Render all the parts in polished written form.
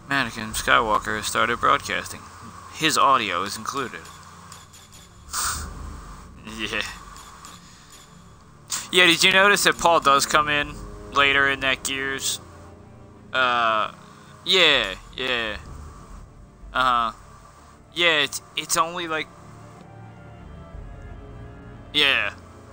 Anakin Skywalker has started broadcasting. His audio is included. Yeah. Yeah, did you notice that Paul does come in later in that Gears? Yeah. Yeah, it's only like... Yeah.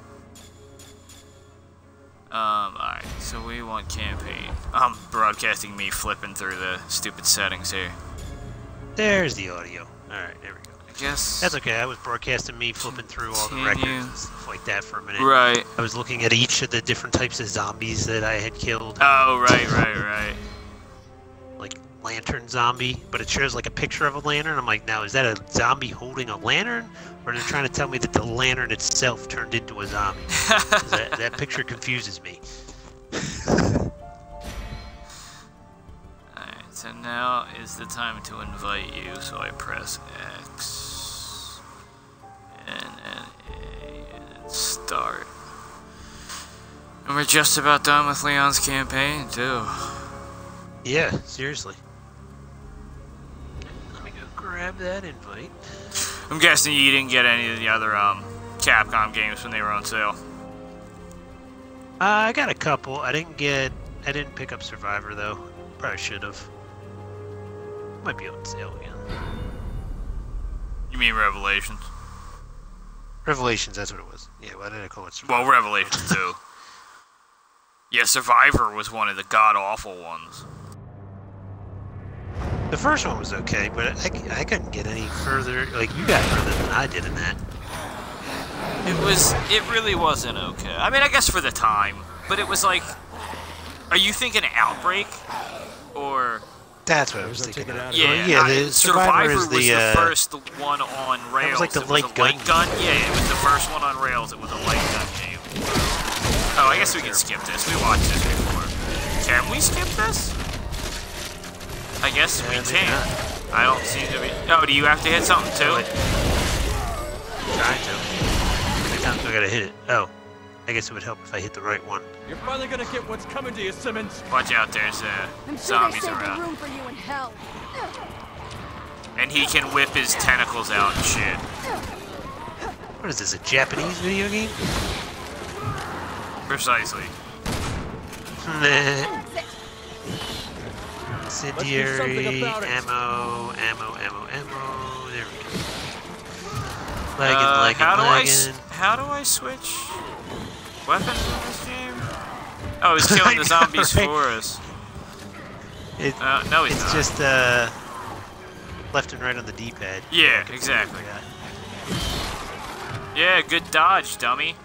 Alright, so we want campaign. I'm broadcasting me flipping through the stupid settings here. There's the audio. Alright, there we go. I guess... That's okay, I was broadcasting me flipping through all the records and stuff like that for a minute. Right. I was looking at each of the different types of zombies that I had killed. Oh, right. Like, lantern zombie, but it shows like a picture of a lantern. I'm like, now is that a zombie holding a lantern? Or they're trying to tell me that the lantern itself turned into a zombie? that picture confuses me. Alright, so now is the time to invite you, so I press X and A and start. And we're just about done with Leon's campaign, too. Yeah, seriously. Let me go grab that invite. I'm guessing you didn't get any of the other Capcom games when they were on sale. I got a couple. I didn't pick up Survivor though. Probably should have. Might be on sale again. You mean Revelations? Revelations, that's what it was. Yeah, why did I call it Survivor? Well, Revelations too. Yeah, Survivor was one of the god-awful ones. The first one was okay, but I couldn't get any further. Like, you got further than I did in that. It really wasn't okay. I mean, I guess for the time, but it was like, are you thinking Outbreak, or? That's what I was thinking. Yeah, the Survivor was the first one on rails. That was like the light gun. Yeah, it was the first one on rails. It was a light gun game. Oh, I guess we can skip this. We watched this before. Can we skip this? I guess we can. I don't seem to be... Oh, do you have to hit something too? Trying to. How many times do I gotta hit it? Oh. I guess it would help if I hit the right one. You're finally gonna get what's coming to you, Simmons. Watch out, there's zombies around. Room for you in hell. And he can whip his tentacles out and shit. What is this, a Japanese video game? Precisely. Nah. Incendiary, ammo. There we go. Lagging. How do I switch weapons in this game? Oh, he's killing the zombies for us. No, he's not. It's just left and right on the D-pad. Yeah, exactly. Yeah, good dodge, dummy.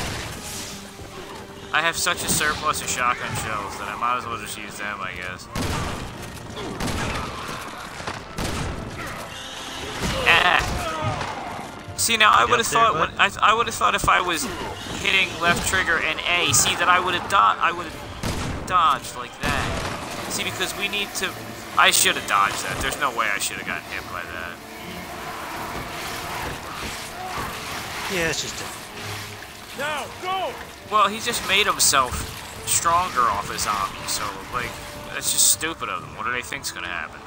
I have such a surplus of shotgun shells that I might as well just use them, I guess. See, now I would have thought I would have thought if I was hitting left trigger and A, see that I would have dodged like that. See, because we need to. I should have dodged that. There's no way I should have gotten hit by that. Yeah, it's just. Now, go! Well, he just made himself stronger off his zombie, so like that's just stupid of them. What do they think's gonna happen?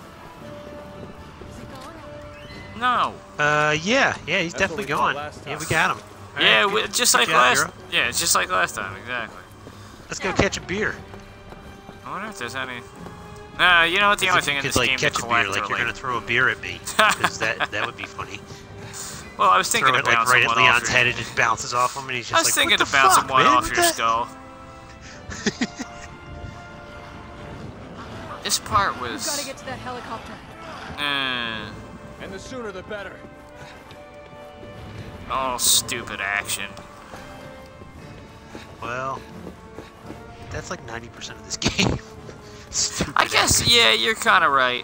No. Yeah, he's definitely gone. Yeah, we got him. All yeah, right, just like last. Yeah, it's just like last time, exactly. Let's go catch a beer. I wonder if there's any. Nah, you know what? The only thing in this game catch to a beer, collect like you're gonna throw a beer at me, because that would be funny. Well, I was thinking of bouncing right at one Leon's off head, it just bounces off him, and he's just like, I was thinking what of the bouncing fuck, one man? off your skull. This part was. We've got to get to that helicopter. And the sooner the better. Oh, stupid action. Well, that's like 90% of this game. Stupid I guess, action. yeah, you're kind of right.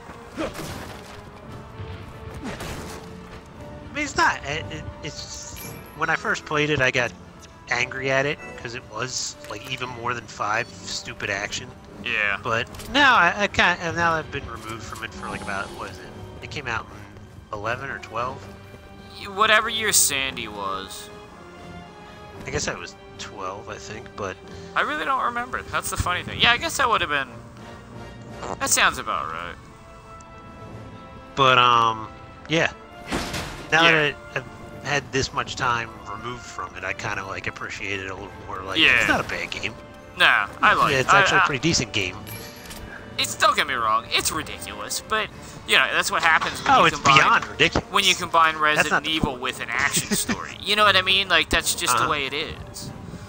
I mean, it's not. It's when I first played it, I got angry at it because it was like even more than 5 stupid action. Yeah. But now I kind of, now I've been removed from it for like about, what is it? It came out in 11 or 12. Whatever year Sandy was. I guess I was 12, I think, but I really don't remember. That's the funny thing. Yeah, I guess that would have been. That sounds about right. But yeah. Now Yeah. that I've had this much time removed from it, I kind of like appreciate it a little more. Like, Yeah. it's not a bad game. Nah, I like Yeah, it. it's actually a pretty decent game. It's, don't get me wrong, it's ridiculous, but you know that's what happens when Oh, you it's combine beyond ridiculous. when you combine not Resident the Evil point. with an action story. You know what I mean? Like that's just the Uh-huh. way it is.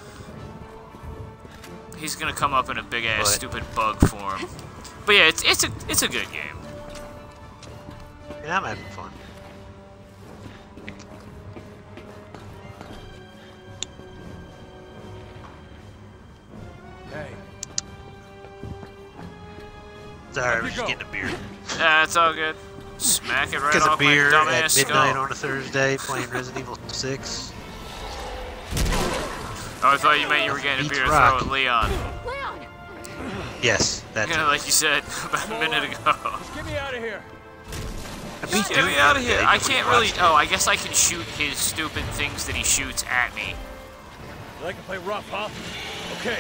He's gonna come up in a big ass But- stupid bug form. But yeah, it's a good game. And I'm having fun. Hey, Sorry, I Up was you just go. getting a beer. It's all good. Smack it right Get a off beer my at dumbass midnight skull. on a Thursday, playing Resident Evil 6. Oh, I thought you meant you were getting a Beats beer to rock. throw at Leon. Leon! Yes, that's You know, like you said about a minute ago. just get me out of here. I beat Get Doom me the out other of here. day, I nobody can't really. watched it. Oh, I guess I can shoot his stupid things that he shoots at me. You like to play rough, huh? Okay.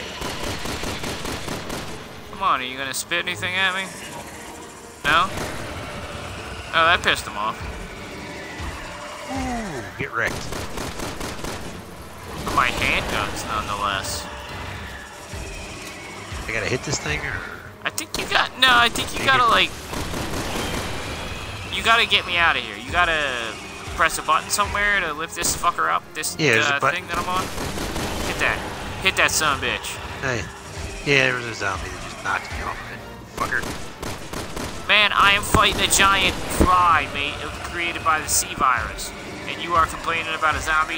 Come on, are you gonna spit anything at me? No? Oh, that pissed him off. Ooh, get wrecked. My handguns, nonetheless. I gotta hit this thing, or I think you got. No, I think you gotta, like. You gotta get me out of here. You gotta press a button somewhere to lift this fucker up. This Yeah, there's a button. thing that I'm on. Hit that. Hit that son of a bitch. hey, yeah, there was a zombie that just knocked me off of it, fucker. Man, I am fighting a giant fly created by the C virus. And you are complaining about a zombie?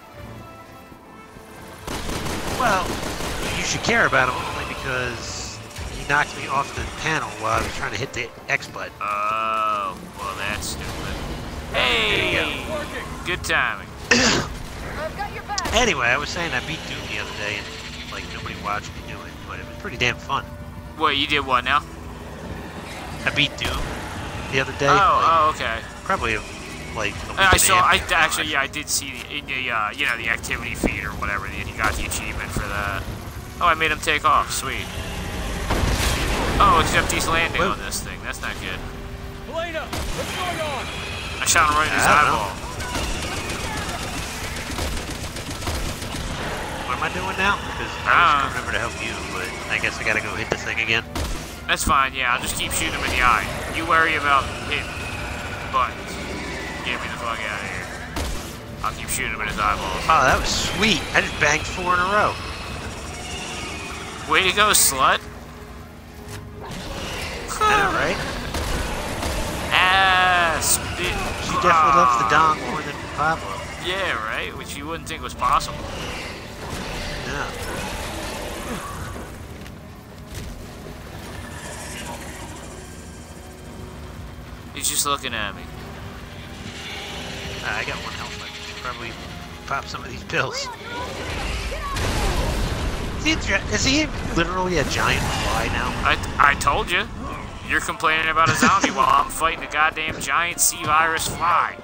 Well, you should care about him only because he knocked me off the panel while I was trying to hit the X button. Oh, well, that's stupid. There you Hey! Working. Good timing. I've got your back! Anyway, I was saying I beat Doom the other day, and like nobody watched me do it, but it was pretty damn fun. What, you did what now? I beat Doom the other day. Oh, okay. Probably like a week I and a saw. half ago. Actually, yeah, I did see in the you know, the activity feed or whatever. He got the achievement for that. Oh, I made him take off. Sweet. Oh, except he's landing Whoa. on this thing. That's not good. Elena, what's going on? I shot him right in his I don't know. eyeball. What am I doing now? Because I was coming over to help you, but I guess I gotta go hit the thing again. That's fine. Yeah, I'll just keep shooting him in the eye. You worry about hitting buttons. Get me the fuck out of here. I'll keep shooting him in his eyeballs. Oh, that was sweet. I just banged 4 in a row. Way to go, slut. I know, right? Ah, spit. She definitely loves the dong more than Pablo. Yeah, right? Which you wouldn't think was possible. Yeah. He's just looking at me. I got 1 health. I should probably pop some of these pills. Is he literally a giant fly now? I told you. You're complaining about a zombie while I'm fighting a goddamn giant C virus fly.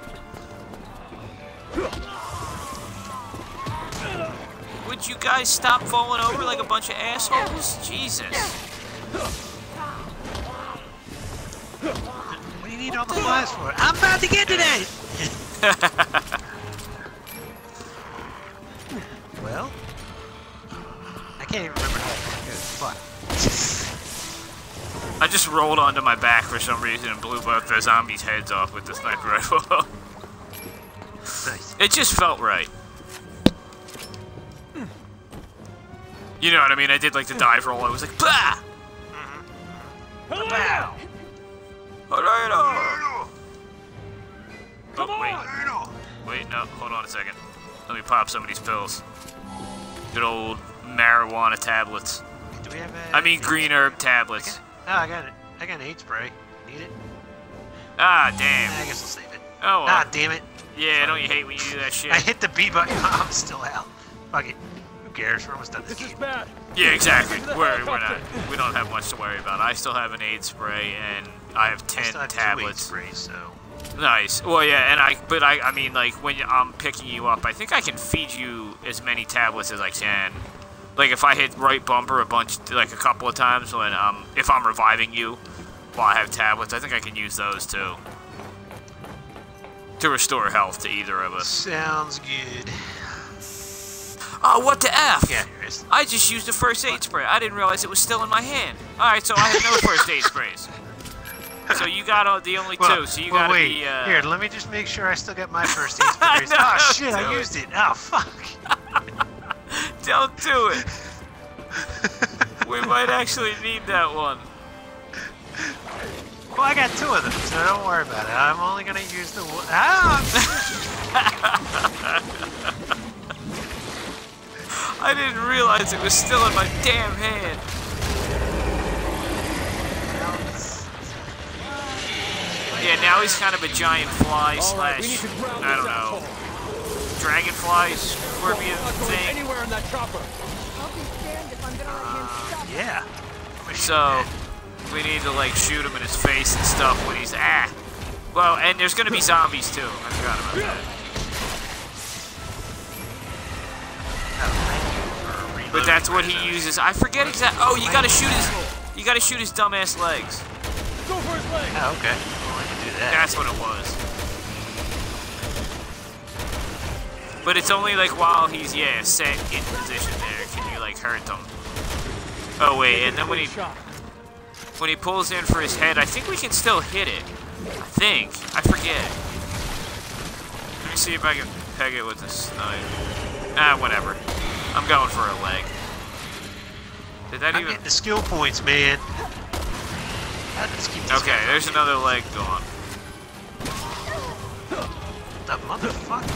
Would you guys stop falling over like a bunch of assholes? Jesus. What do you need all the flies for? I'm about to get to that! Well, I can't even remember how to go. Fuck. I just rolled onto my back for some reason and blew both the zombies' heads off with the sniper rifle. Nice. It just felt right. You know what I mean? I did like the dive roll. I was like, bah! Helena! Oh, Come wait. on! Wait, no. Hold on a second. Let me pop some of these pills. Good old marijuana tablets. Do we have I mean green herb tablets. Oh, I got it. I got an 8 spray. Need it? Ah, I damn. guess I'll save it. Oh, well. Ah, damn it. Yeah, don't you hate when you do that shit? I hit the B button. I'm still out. Fuck it. Who cares? We're almost done this This is game. bad. Yeah, exactly. Get to the We're not. helicopter. We don't have much to worry about. I still have an AIDS spray and I have I 10 still have 2 8 tablets. sprays, so... Nice. Well, yeah, and I mean, like when I'm picking you up, I think I can feed you as many tablets as I can. Like if I hit right bumper a couple of times when if I'm reviving you while I have tablets, I think I can use those too. To restore health to either of us. Sounds good. Oh, what the F? Yeah, here it is. I just used a first aid spray. I didn't realize it was still in my hand. Alright, so I have no first aid sprays. So you got the only two, so you gotta wait. be, Here, let me just make sure I still got my first aid sprays. No, Oh, shit, don't I do used it. Oh, fuck. Don't do it. We might actually need that one. Well, I got two of them, so don't worry about it. I'm only gonna use the one. Ah! I didn't realize it was still in my damn hand. Yeah, now he's kind of a giant fly slash, I don't know, dragonfly, scorpion thing. Anywhere in that chopper. I'll be damned if I'm gonna let him stop. Yeah. So, we need to like shoot him in his face and stuff when he's Well, and there's gonna be zombies too. I forgot about that. But that's what he uses. I forget exactly. Oh, you gotta shoot his dumbass legs. Go for his leg. Oh, okay. Well, I can do that. That's what it was. But it's only like while he's set in position there can you like hurt them. Oh wait, and then when he pulls in for his head, I think we can still hit it. I forget. Let me see if I can peg it with the snipe. Whatever. I'm going for a leg. Did that I'm even? getting the skill points, man. Let's keep this Okay, going. there's another leg gone. The motherfucker.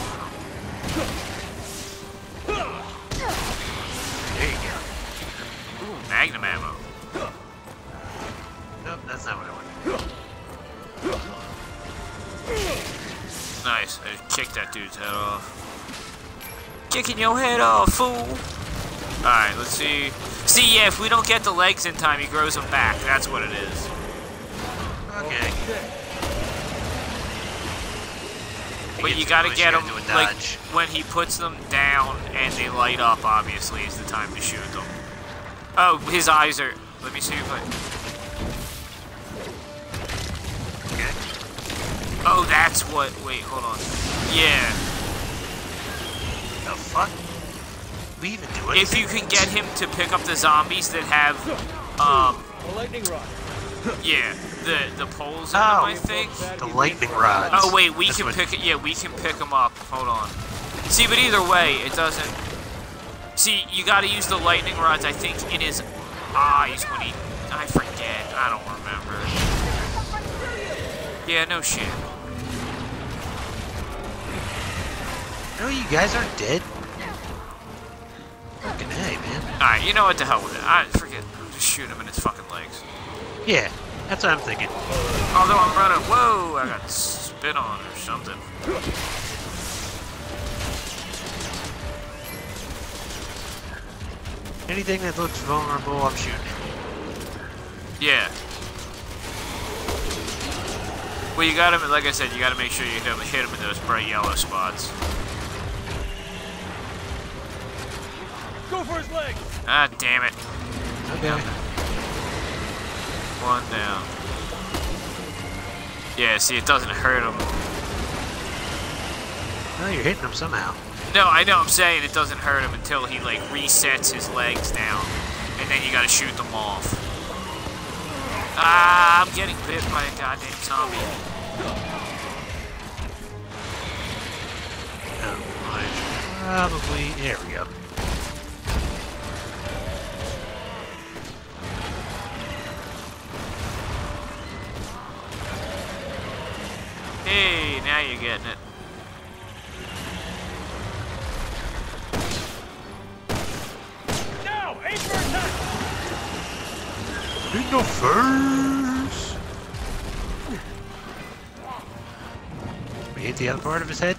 There you go. Ooh, magnum ammo. Nope, that's not what I wanted. Nice. I just kicked that dude's head off. Kicking your head off, fool. Alright, let's see. See, yeah, if we don't get the legs in time, he grows them back. That's what it is. Okay. But you gotta get them, Do a like, dodge. when he puts them down and they light up, obviously, is the time to shoot them. Oh, his eyes are... Let me see if I... Okay. Oh, that's what... Wait, hold on. Yeah. The fuck? We even do it? If you can get him to pick up the zombies that have, A lightning rod. yeah, the poles in them, I think. The lightning rods. Oh wait, we That's can what- pick it. Yeah, we can pick them up. Hold on. See, but either way, it doesn't. See, you got to use the lightning rods. I think in his eyes when he. I forget. I don't remember. Yeah, no shit. No, you guys aren't dead. Fucking hey, man. All right, you know what? The hell with it. I forget. Just shoot him in his fucking legs. Yeah, that's what I'm thinking. Although I'm running. Whoa! I got spit on or something. Anything that looks vulnerable, I'm shooting. Yeah. Well, you got him. Like I said, you got to make sure you hit him in those bright yellow spots. Go for his leg. Ah, damn it. Okay. One down. Yeah, see, it doesn't hurt him. No, you're hitting them somehow. No, I know. I'm saying it doesn't hurt him until he like resets his legs down, and then you got to shoot them off. Ah, I'm getting bit by a goddamn zombie. Probably. There we go. Hey, now you're getting it. Now, aim for attack. Ain't no first. We hit the other part of his head.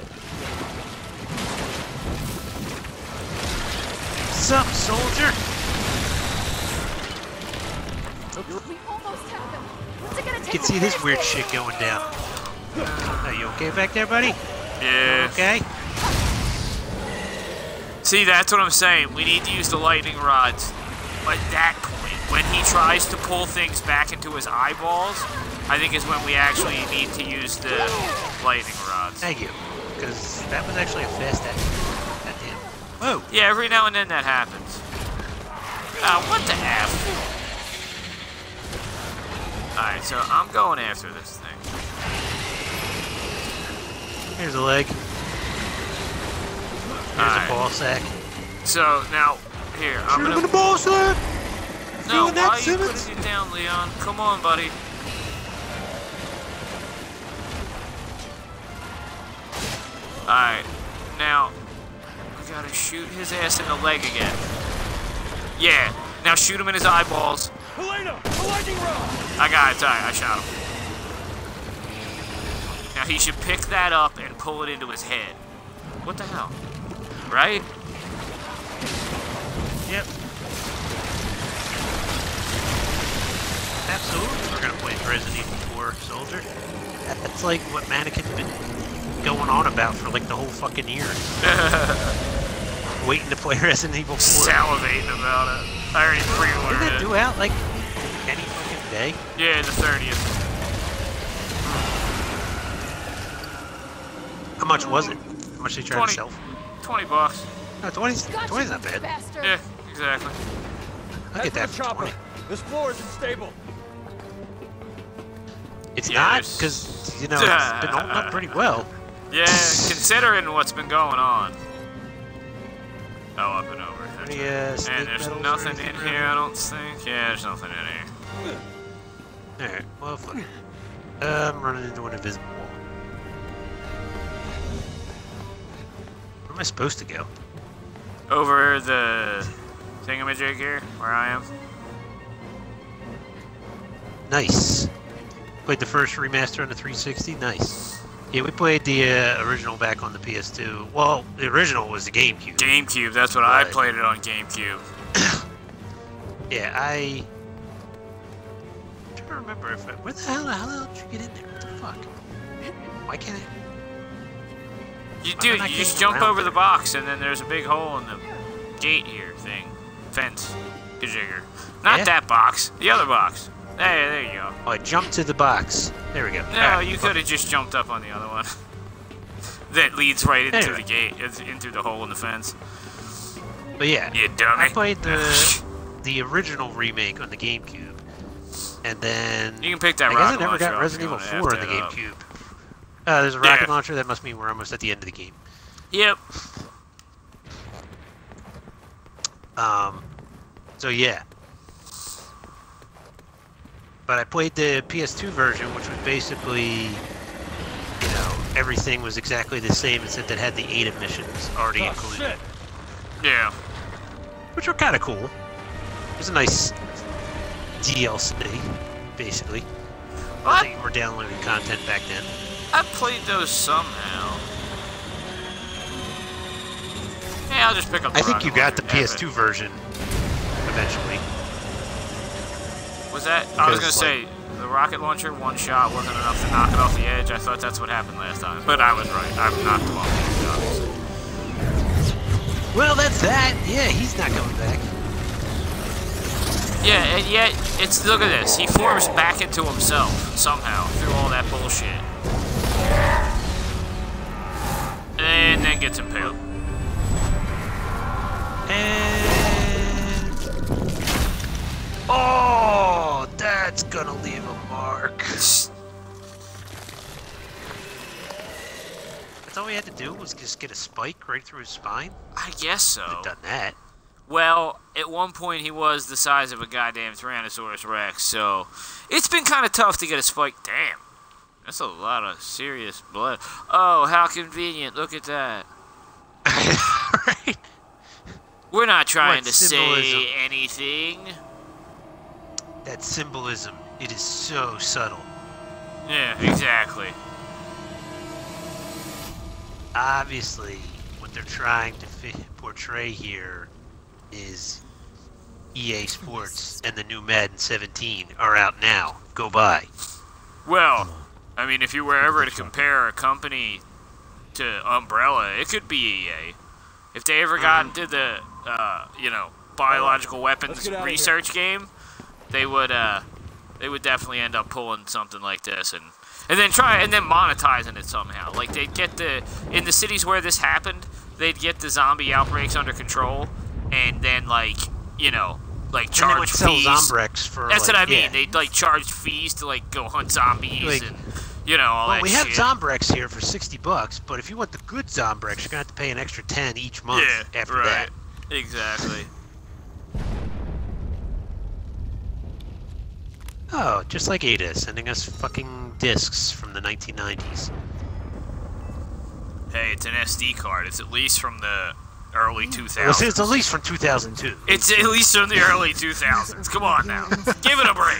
What's up, soldier? We almost have them. What's it gonna You take? can to see this finish weird this? shit going down. Are you okay back there, buddy? Yeah. Okay. See, that's what I'm saying. We need to use the lightning rods. At that point, when he tries to pull things back into his eyeballs, I think is when we actually need to use the lightning rods. Thank you. Because that was actually a fast action. Goddamn. Whoa. Yeah, every now and then that happens. What the F? Alright, so I'm going after this thing. Here's a leg. Here's a ball sack. So, now, here, I'm Shoot him in the gonna... ball sack! No, Doing that, why are you Simmons? putting it down, Leon? Come on, buddy. Alright, now, we gotta shoot his ass in the leg again. Yeah, now shoot him in his eyeballs. Helena, a lightning rod! I got it, I shot him. Now he should pick that up and pull it into his head. What the hell? Right? Yep. Absolutely, we're gonna play Resident Evil 4 Soldier. That's like what Mannequin's been going on about for like the whole fucking year. Waiting to play Resident Evil 4. Salivating about it. I already Didn't pre-ordered that it. due out like any fucking day? Yeah, the 30th. How much was it? How much did you try 20. to sell? $20. No, 20's Gotcha, 20's not bad. bastard. Yeah, exactly. I'll get that That's for the chopper. 20. This floor isn't stable. It's Yeah, not, there's- because, you know, it's been holding up pretty well. Yeah, considering what's been going on. Oh, up and over. Any, snake And there's metals or nothing anything in around here, I don't think. Yeah, there's nothing in here. Alright, well, fuck it. I'm running into an invisible wall. Where am I supposed to go? Over the thingamajig here, where I am. Nice. Played the first remaster on the 360. Nice. Yeah, we played the original back on the PS2. Well, the original was the GameCube. GameCube, that's what I Right. played it on GameCube. Yeah, I'm trying to remember if where the hell did you get in there? What the fuck? Why can't I? You Why do, am I not you just getting jump around over the there? box and then there's a big hole in the gate here thing. Fence. Gajigger. Not Yeah? that box, the other box. Hey, there you go. Oh, I jumped to the box. There we go. No, Alright, you fuck. could have just jumped up on the other one. That leads right into Anyway. the gate, into the hole in the fence. But yeah, You dummy. I played the original remake on the GameCube, and then You can pick that I guess I rocket never launcher got up Resident if Evil you 4 wanna on the F that up. GameCube. There's a rocket Yeah. launcher. That must mean we're almost at the end of the game. Yep. So yeah. But I played the PS2 version, which was basically, you know, everything was exactly the same except it had the 8 missions already Oh, included, shit. Yeah. which were kind of cool. It was a nice DLC, basically. I What? think we're downloading content back then. I played those somehow. Yeah, I'll just pick up the I think rocket you got the launcher, damn PS2 version eventually. it. Was that? I was gonna Because, say, the rocket launcher one shot wasn't enough to knock it off the edge. I thought that's what happened last time. But I was right. I'm not the off the edge, obviously. Well, that's that. Yeah, he's not coming back. Yeah, and yet, look at this. He forms back into himself, somehow, through all that bullshit. And then gets impaled. And oh, that's gonna leave a mark. That's all we had to do was just get a spike right through his spine. I guess so. Could have done that. Well, at one point he was the size of a goddamn Tyrannosaurus Rex, so it's been kind of tough to get a spike. Damn, that's a lot of serious blood. Oh, how convenient! Look at that. Right? We're not trying What to symbolism? say anything. That symbolism, it is so subtle. Yeah, exactly. Obviously, what they're trying to portray here is EA Sports and the new Madden 17 are out now. Go buy. Well, I mean, if you were ever to compare a company to Umbrella, it could be EA. If they ever got into the, you know, biological weapons Let's get out of research game, they would definitely end up pulling something like this and then monetizing it somehow. Like they'd get in the cities where this happened, they'd get the zombie outbreaks under control, and then like, you know, like charge and they would sell fees. Zombrex for. That's like, what I mean. yeah. They'd like charge fees to like go hunt zombies Like, and, you know, all that we shit. have Zombrex here for $60, but if you want the good Zombrex, you're gonna have to pay an extra 10 each month Yeah, after right. that. Exactly. Oh, just like Ada, sending us fucking discs from the 1990s. Hey, it's an SD card. It's at least from the early 2000s. Well, it's at least from 2002. It's at least from the early 2000s. Come on now. Give it a break.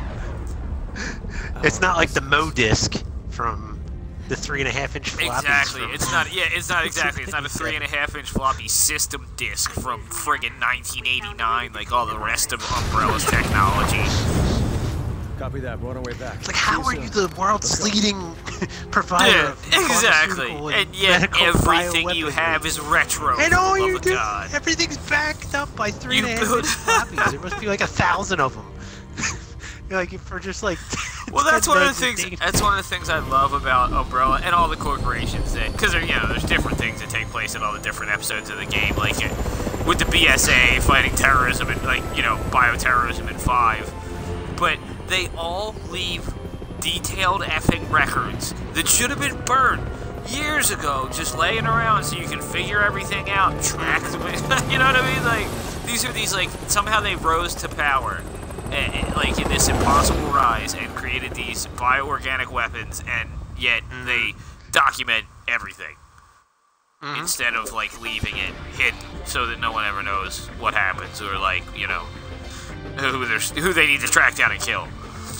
It's not like the Mo disc from the 3.5-inch floppies. Exactly. from- It's not. Yeah, it's not exactly. It's not a 3.5-inch floppy system disc from friggin' 1989, like all the rest of Umbrella's technology. Copy that. We're on our way back. It's like, how are See you you soon. the world's leading provider Yeah, of exactly. pharmaceutical And yet medical everything you bioweaponry? have is retro. And for all the love you of do, God. everything's backed up by 3.5-inch build- floppies. There must be like 1,000 of them. Like for just like. Well, that's 10 one of the megs things. a day. That's one of the things I love about Umbrella and all the corporations that, because you know, there's different things that take place in all the different episodes of the game, like with the BSA fighting terrorism and like, you know, bioterrorism in 5, but they all leave detailed effing records that should have been burned years ago, just laying around so you can figure everything out, track the, you know what I mean? Like these are these like somehow they rose to power. Like in this impossible rise and created these bioorganic weapons, and yet they document everything instead of like leaving it hidden so that no one ever knows what happens or like, you know, who they need to track down and kill.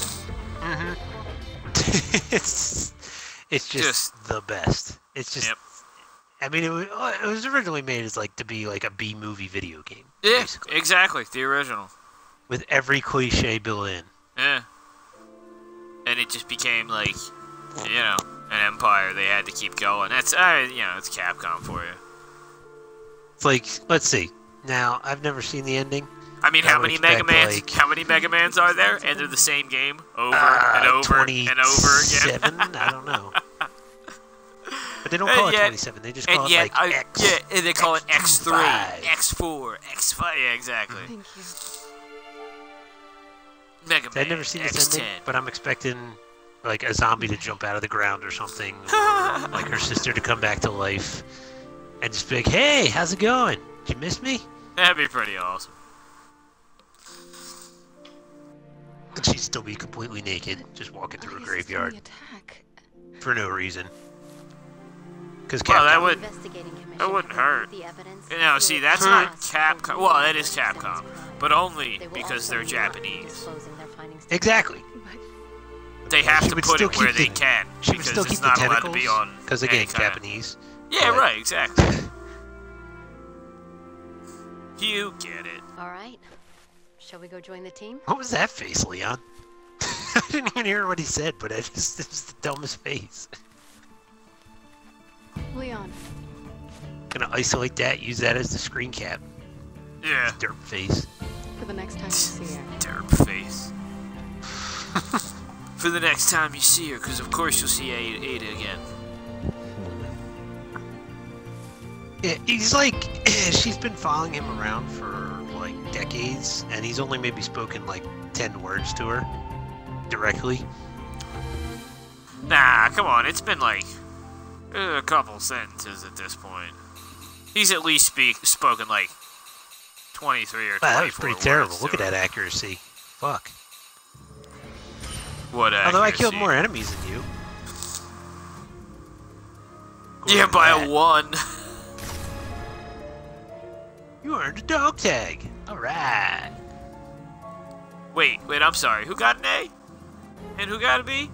it's just the best. It's just. Yep. I mean, it was originally made as like to be like a B movie video game. Yeah, basically, exactly. The original. with every cliche built in. Yeah. And it just became like, you know, an empire. They had to keep going. That's, you know, it's Capcom for you. It's like, let's see. Now, I've never seen the ending. I mean, I how would many Mega expect, Mans? like- how many Mega Mans are there? And they're the same game over and over and over again. 27? I don't know. But they don't call it yet- 27. They just call And it yet, like X. yeah, and they call it X3, X5. X4, X5. Yeah, exactly. Thank you. Mega Man. I've never seen this X10. ending, but I'm expecting like a zombie to jump out of the ground or something, or like her sister to come back to life, and just be like, "Hey, how's it going? Did you miss me?" That'd be pretty awesome. And she'd still be completely naked, just walking through a Why is graveyard the attack? for no reason. Because Well, that would. Investigating commission That wouldn't has hurt. the evidence You know, to see, prove that's the not loss Capcom. of Well, that is Sentinel's Capcom, crime. but only They will because also they're not Japanese. disclosing their findings to exactly. But They have She to would put still it where keep they the- can She would because still it's keep the not allowed tentacles, to be on. because any again, kind of- Japanese. Yeah, but- right. Exactly. You get it. all right. Shall we go join the team? What was that face, Leon? I didn't even hear what he said, but it was the dumbest face. Leon, Gonna isolate that, use that as the screen cap. Yeah. Derp face. for the next time you see her. Derp face. For the next time you see her, because of course you'll see Ada again. Yeah, he's like, she's been following him around for like decades, and he's only maybe spoken like 10 words to her directly. Nah, come on. It's been like a couple sentences at this point. He's at least spoken like 23 or 24 Wow, that was pretty words terrible. to Look at her. that accuracy. Fuck. What Although I killed accuracy. more enemies than you. Yeah, According to by that. a 1. You earned a dog tag. Alright. Wait, I'm sorry. Who got an A? And who got a B?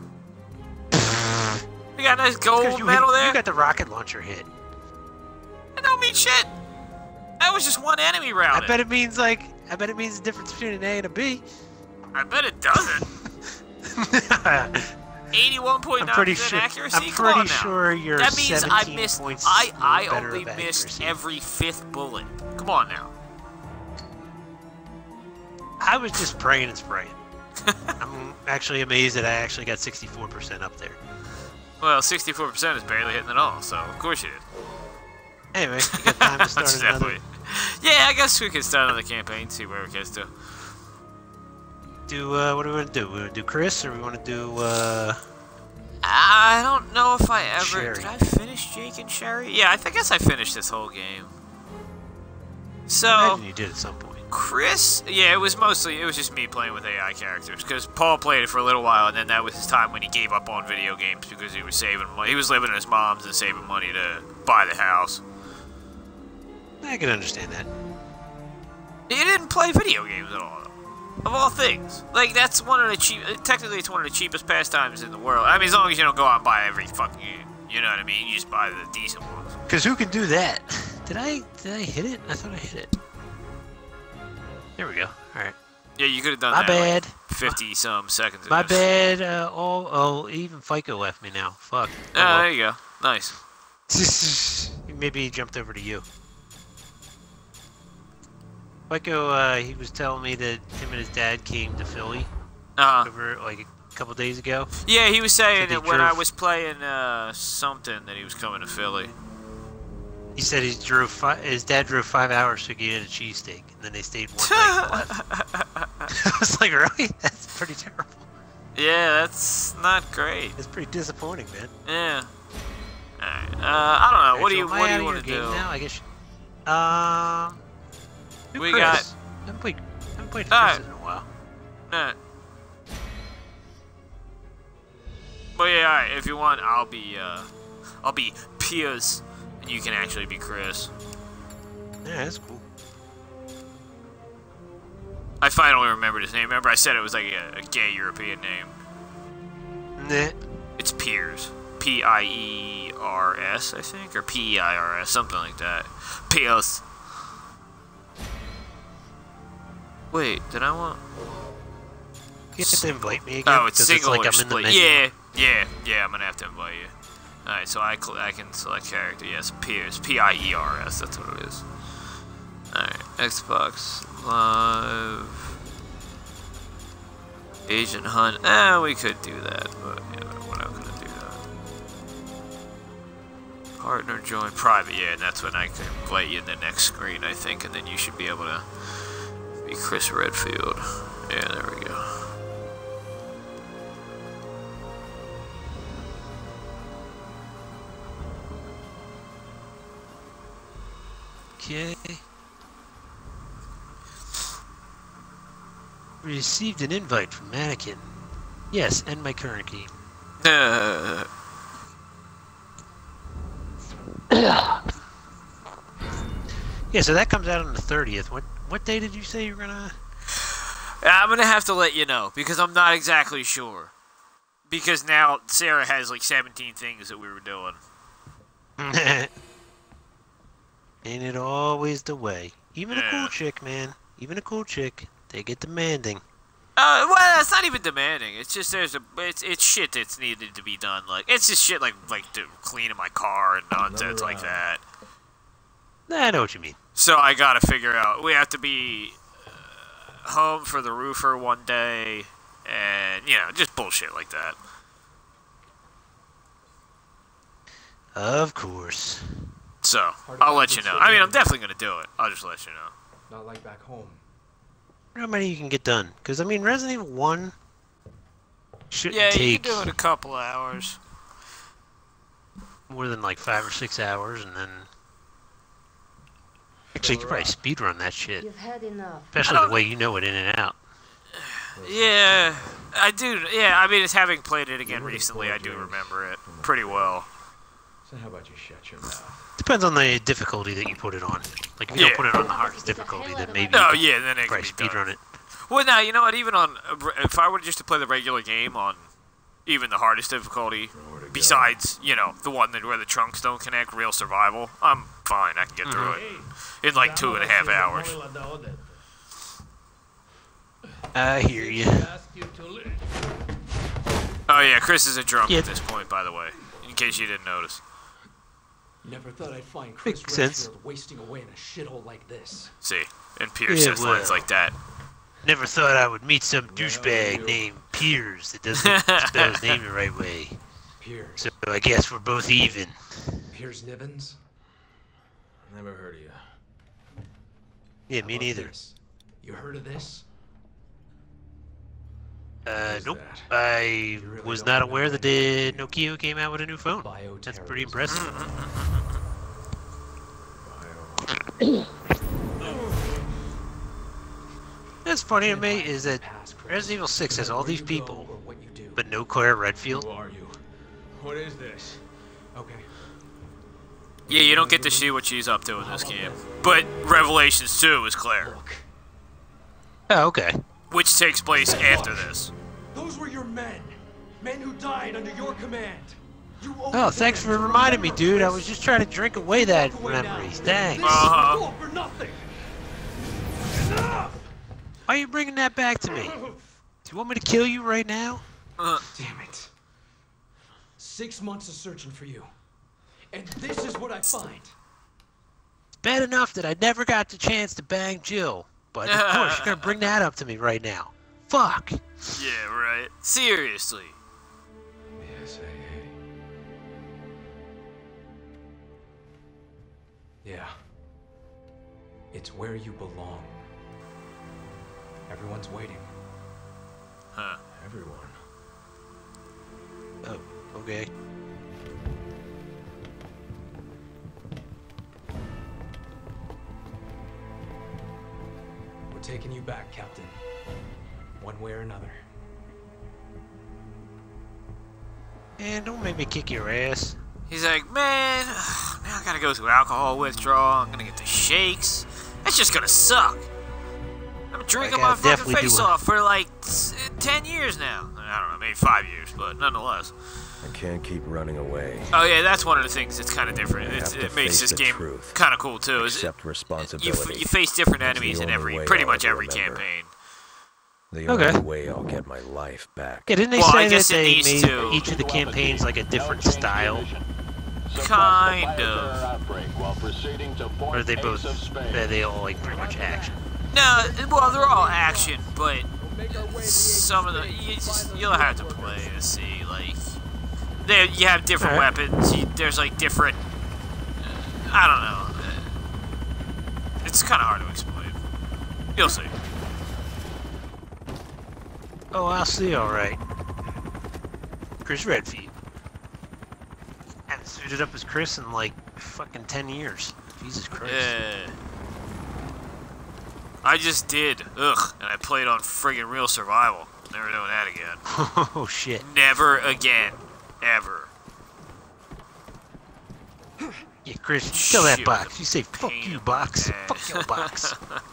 We got a nice gold medal there? You got the rocket launcher hit. That don't mean shit. That was just one enemy round. I bet it means the difference between an A and a B. I bet it doesn't. 81.9% I'm pretty sure. accuracy. I'm Come on pretty now. sure you're That means I 17 missed. points I better only of missed accuracy. every 5th bullet. Come on now. I was just praying and spraying. I'm actually amazed that I actually got 64% up there. Well, 64% is barely hitting at all, so of course you did. Anyway, you got time to start another. Yeah, I guess we could start another campaign, see where it gets to. What do we want to do? We want to do Chris, or we want to do I don't know if I ever... Sherry. Did I finish Jake and Sherry? Yeah, I guess I finished this whole game. So... I imagine you did at some point. Chris, yeah, it was just me playing with AI characters, because Paul played it for a little while, and then that was his time when he gave up on video games, because he was saving money. He was living at his mom's and saving money to buy the house. I can understand that. He didn't play video games at all, though. Of all things. Like, that's one of the technically it's one of the cheapest pastimes in the world. I mean, as long as you don't go out and buy every fucking game, you know what I mean? You just buy the decent ones. Because who can do that? Did I hit it? I thought I hit it. There we go. Alright. Yeah, you could have done My that bad. like 50-some seconds ago. My bad. Even FICO left me now. Fuck. Oh, there you go. Nice. Maybe he jumped over to you. FICO, he was telling me that him and his dad came to Philly over like a couple days ago. Yeah, he was saying So that they when I drove- was playing something that he was coming to Philly. He said his dad drove 5 hours to get a cheesesteak, and then they stayed one night and left. I was like, really? That's pretty terrible. Yeah, that's not great. It's pretty disappointing, man. Yeah. Alright. I don't know. Alright, What so do am I you out of want your to game do? now? I guess. Do We Chris. got- I haven't played Chris Alright. in a while. Alright. But yeah, alright, if you want, I'll be Piers, and you can actually be Chris. Yeah, that's cool. I finally remembered his name. Remember I said it was like a gay European name. Nah. It's Piers. P-I-E-R-S, I think, or P-E-I-R-S, something like that. Piers. Wait, did I want... You have to invite me again. Oh, it's 'cause single like or I'm in the split. menu. Yeah, I'm gonna have to invite you. Alright, so I can select character. Yes, Piers. P-I-E-R-S, that's what it is. Alright, Xbox Live. Agent Hunt. We could do that, but yeah, we're not gonna do that. Partner join private, yeah, and that's when I can invite you in the next screen, I think, and then you should be able to be Chris Redfield. Yeah, there we go. Okay. Received an invite from Mannequin. Yes, and my current game. Yeah, so that comes out on the 30th. What day did you say you were gonna... I'm gonna have to let you know, because I'm not exactly sure. Because now Sarah has like 17 things that we were doing. Ain't it always the way? Even a cool Yeah. chick, man. Even a cool chick. They get demanding. Well, it's not even demanding. It's just it's shit that's needed to be done. Like it's just shit like cleaning my car and nonsense like that. I know what you mean. So I gotta figure out. We have to be home for the roofer one day, and just bullshit like that. Of course. So I'll let you know. I mean, I'm definitely gonna do it. I'll just let you know. Not like back home. How many you can get done? Because, I mean, Resident Evil 1 shouldn't Yeah, you take can do it in a couple hours. more than like 5 or 6 hours, and then... Actually, you could probably speedrun that shit. You've had enough. Especially the way you know it in and out. Yeah, I do. Yeah, I mean, it's having played it again recently. I do remember it pretty well. So how about you shut your mouth? Depends on the difficulty that you put it on. Like, if you Yeah. don't put it on the hardest difficulty, then maybe Oh, you yeah, then it can can probably be done. speedrun it. Well, now, you know what? Even on, if I were just to play the regular game on even the hardest difficulty, besides, the one where the trunks don't connect, real survival, I'm fine. I can get through it in like 2.5 hours. I hear you. Oh yeah, Chris is a drunk Yeah. at this point, by the way, in case you didn't notice. Never thought I'd find Chris Makes sense. Redfield wasting away in a shithole like this. See, and Pierce Yeah, says lines well. like that. Never thought I would meet some douchebag named Piers that doesn't spell his name the right way. Piers. So I guess we're both even. Piers Nibbins? Never heard of you. Yeah, How me about neither. this? You heard of this? Nope. that? I You really was don't not remember aware that anything, Nokia came out with a new phone. That's pretty impressive. What's funny to me is that Resident Evil 6 has all these people, but no Claire Redfield. Who are you? What is this? Okay. Yeah, you don't get to see what she's up to in this game. But Revelations 2 is Claire, Look. Oh, okay. which takes place after this. Those were your men. Men who died under your command. You Oh, thanks for reminding me, dude. I was just trying to drink away that memories. Thanks. Uh-huh. For nothing. Enough! Why are you bringing that back to me? Do you want me to kill you right now? Damn it. 6 months of searching for you. And this is what I find. Bad enough that I never got the chance to bang Jill. But of course, you're gonna bring that up to me right now. Fuck. Yeah, right. Seriously. Yes, Yeah. It's where you belong. Everyone's waiting. Huh. Everyone. Oh, okay. We're taking you back, Captain. One way or another. Man, don't make me kick your ass. He's like, man, now I gotta go through alcohol withdrawal. I'm gonna get the shakes. That's just gonna suck. I've been drinking my gotta fucking definitely face do it. off for like 10 years now. I don't know, maybe 5 years, but nonetheless. I can't keep running away. Oh yeah, that's one of the things that's kind of different. I have to It makes face this the game truth. kind of cool too. Is Accept you, responsibility. you face different That's enemies the in only way pretty I'll much ever every remember. campaign. The Okay. only way I'll get my life back. Yeah, didn't they Well, I say guess that it they needs made to. each of the campaigns like a different style? Kind of. Or are they both, are they all like pretty much action? No, well, they're all action, but some of them you'll have to play to see. Like, you have different Alright. weapons. There's like different. I don't know. It's kind of hard to explain. You'll see. Oh, I'll see, alright. Chris Redfield. Haven't suited up as Chris in like fucking 10 years. Jesus Christ. Yeah. I just did. Ugh. And I played on friggin' Real Survival. Never doing that again. Oh shit. Never again. Ever. Yeah, Chris, kill that Shit, box. You say, fuck pain you, in box. the Fuck ass. your box.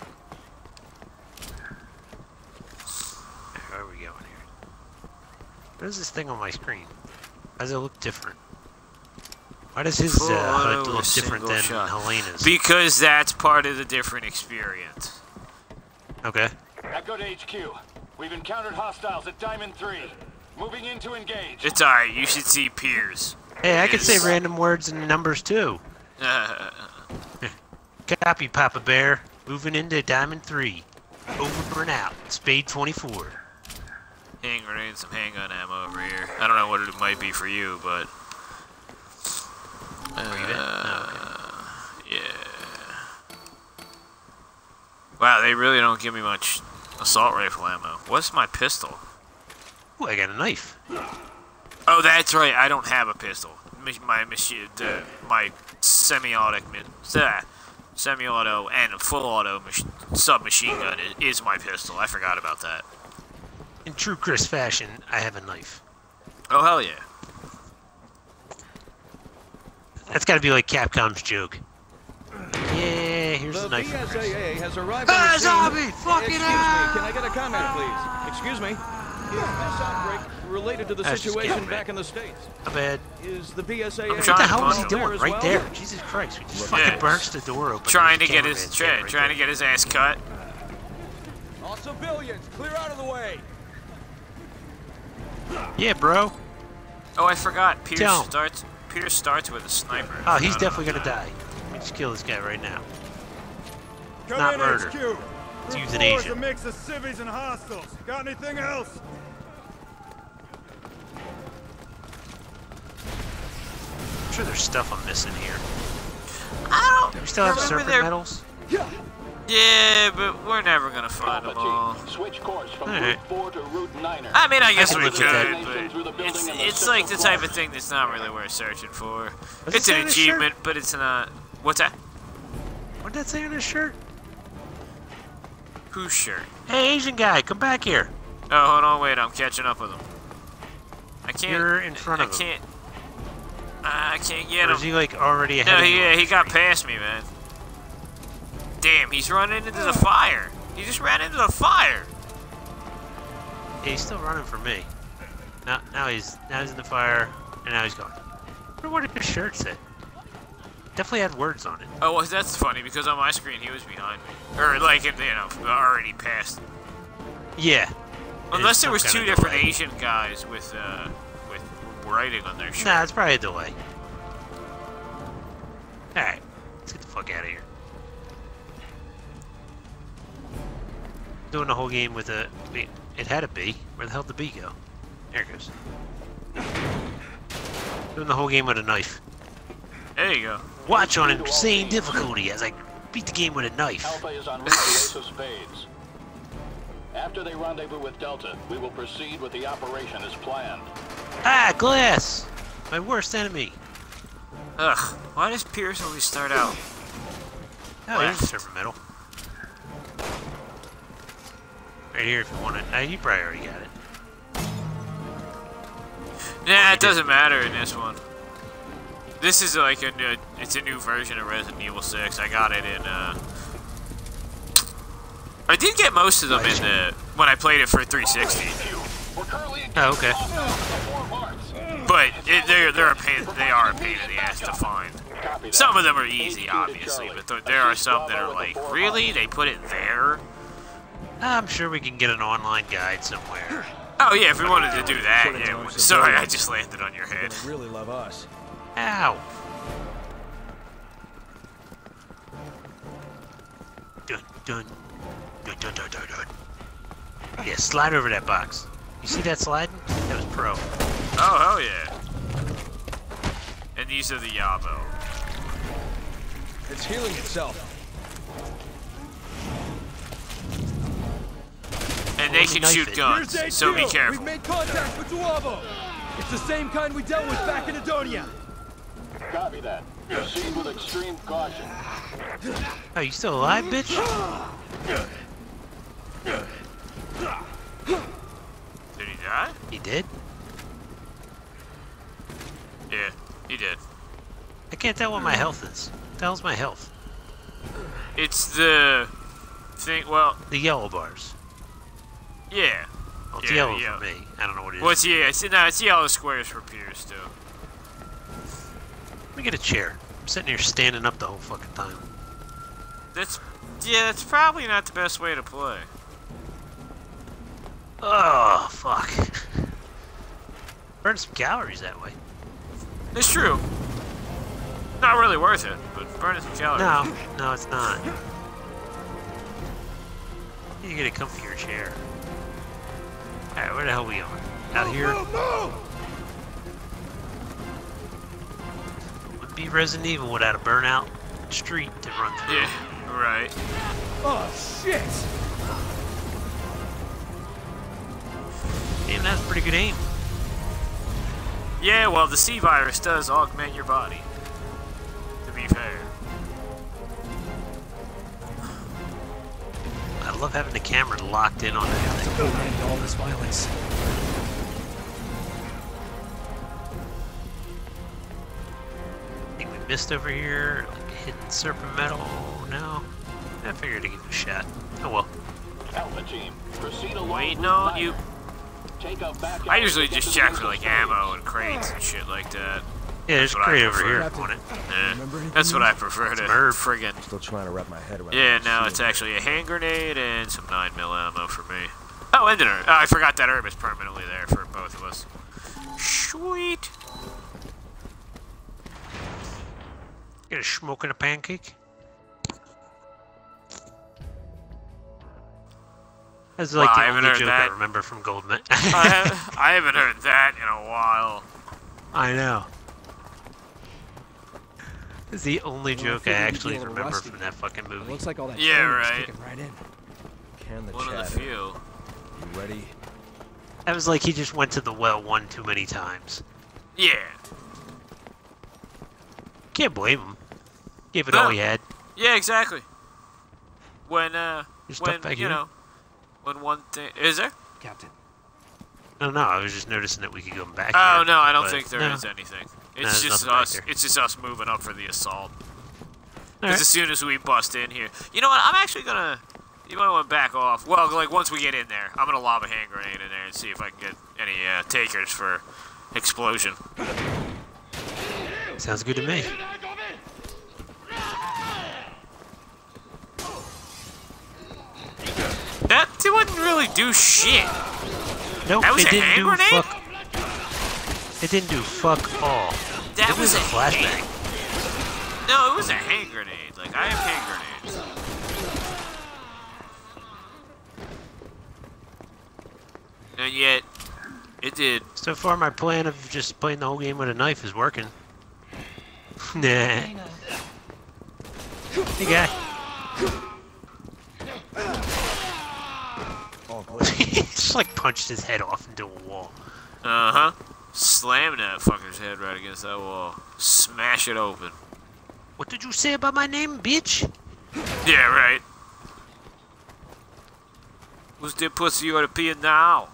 Where are we going here? What is this thing on my screen? Why does it look different? Why does his Full HUD auto look different single than shot. Helena's? Because that's part of the different experience. Okay. Echo to HQ. We've encountered hostiles at Diamond 3. Moving in to engage. It's alright, you should see Piers. Hey, I can say Yes. random words and numbers too. Copy, Papa Bear. Moving into Diamond 3. Over and out. Spade 24. Hand grenade, some handgun ammo over here. I don't know what it might be for you, but... Yeah. Wow, they really don't give me much assault rifle ammo. What's my pistol? Ooh, I got a knife. Oh, that's right. I don't have a pistol. My semi-auto and full auto submachine gun is my pistol. I forgot about that. In true Chris fashion, I have a knife. Oh hell yeah! That's gotta be like Capcom's joke. Yeah, here's the knife for Chris. BSAA has arrived on Ah, the scene. zombie! Fucking Excuse me, can I get a comment, please? Excuse me. Is this outbreak related to the That's just situation getting back in the States? My bad. Is the BSAA... I'm What trying the to hell was he punch doing as right well? there? Jesus Christ, we just Yeah. fucking burst the door open. Trying to There's get the his cameraman's dead right trying to there. get his ass cut. All civilians, clear out of the way. Yeah, bro. Oh, I forgot. Don't. Pierce starts with a sniper. Oh, he's definitely gonna die. Let me just kill this guy right now. Come Not in, murder. HQ. It's Group euthanasia. 4 is a mix of civvies and hostiles. Got anything else? I'm sure there's stuff I'm missing here. I don't We still have remember serpent their- metals? Yeah, but we're never gonna find them Alpha all. team, switch course from Alright. Route 4 to Route 9. I mean, I guess can we live with could, that. but it's like the type of thing that's not really worth searching for. What's It's it say an on his shirt? achievement, but it's not. What's that? What did that say on his shirt? Whose shirt? Hey, Asian guy, come back here. Oh, hold on, wait, I'm catching up with him. I can't. You're in front of him. I can't get Or is him. he like already ahead No, of you? he got past me, man. Damn, he's running into the fire. He just ran into the fire. Yeah, he's still running for me. Now he's in the fire, and now he's gone. I wonder what his shirt said. Definitely had words on it. Oh, well, that's funny because on my screen he was behind me, or like already past. Yeah. Unless there some was kind two of different delay. Asian guys with writing on their shirt. Nah, it's probably a delay. Alright, let's get the fuck out of here. Doing the whole game with a... Wait, it had a B. Where the hell did the B go? There it goes. Doing the whole game with a knife. There you go. Watch on insane difficulty as I beat the game with a knife. Alpha is en route to Ace of Spades. After they rendezvous with Delta, we will proceed with the operation as planned. Ah, glass! My worst enemy. Ugh, why does Pierce always start out? Oh, here's a serpent metal. Right here if you want it. You probably already got it. Nah, it doesn't matter in this one. This is like it's a new version of Resident Evil 6. I got it in, I did get most of them when I played it for 360. Oh, okay. But they're a pain. They are a pain in the ass to find. Some of them are easy, obviously, but there are some that are like, really? They put it there? I'm sure we can get an online guide somewhere. Oh yeah, if we wanted to do that, yeah. Sorry, I just landed on your head. They really love us. Ow! Dun dun dun dun dun dun dun. Yeah, slide over that box. You see that sliding? That was pro. Oh hell yeah! And these are the Yabo. It's healing itself. And they can shoot guns, so be careful. We've made contact with Duavo. It's the same kind we dealt with back in Adonia. Copy that. Proceed with extreme caution. Oh, you still alive, bitch? Did he die? He did? Yeah, he did. I can't tell what my health is. What the hell's my health? It's the thing. Well, The yellow bars. yeah. Well, it's Yeah, yellow yeah. for me. I don't know what it is. Well, it's yellow squares for Pierce too. Let me get a chair. I'm sitting here standing up the whole fucking time. That's probably not the best way to play. Oh, fuck. Burn some calories that way. It's true. Not really worth it, but burning some calories. No, it's not. You get a comfier chair. Alright, where the hell are we going? Out here? Would be Resident Evil without a burnout street to run through. Yeah, right. Oh shit! Damn, that's pretty good aim. Yeah, well, the C virus does augment your body. To be fair. I love having the camera locked in on everything. Go end all this violence. I think we missed over here. Like a hidden serpent metal. No. I figured to give it a shot. Oh well. Alpha team, proceed along Waiting Route on 9. you. Take a back I alley usually to get just to check the for like Ace of ammo Spades. and crates and shit like that. Yeah, there's a what I crate over prefer. here if you want it. That's what I prefer to herb. friggin'. Still trying to wrap my head around Yeah, this no, scene. it's actually a hand grenade and some 9mm ammo for me. Oh, and an herb. Oh, I forgot that herb is permanently there for both of us. Sweet. Get a smoke and a pancake. That's like Well, I the haven't only heard joke that. I remember from Goldman. I haven't heard that in a while. I know. It's the only joke I figured you'd be actually a little remember rusty. from that fucking It movie. looks like all that Yeah, training is right. kicking right in. Can the One of the chatter. few. You ready? That was like he just went to the well one too many times. Yeah. Can't blame him. Gave it No. all he had. Yeah, exactly. When, There's stuff when, back you here. know, when one thing... Is there? Captain. I don't know. I was just noticing that we could go back Oh, here, no, I don't but think there is no. anything. there's It's just nothing back us. there. It's just us moving up for the assault. Because Alright. as soon as we bust in here... You know what? I'm actually gonna... You might want to back off. Well, like, once we get in there, I'm gonna lob a hand grenade in there and see if I can get any, takers for explosion. Sounds good to me. That wouldn't really do shit. Nope, That was it a didn't hand do grenade? fuck. It didn't do fuck all. That It was a flashbang. No, it was a hand grenade. Like, I have hand grenades. And yet, it did. So far, my plan of just playing the whole game with a knife is working. Nah. Hey, guy. He just like punched his head off into a wall. Uh-huh. Slamming that fucker's head right against that wall. Smash it open. What did you say about my name, bitch? Yeah, right. Who's the pussy you ought to pee now?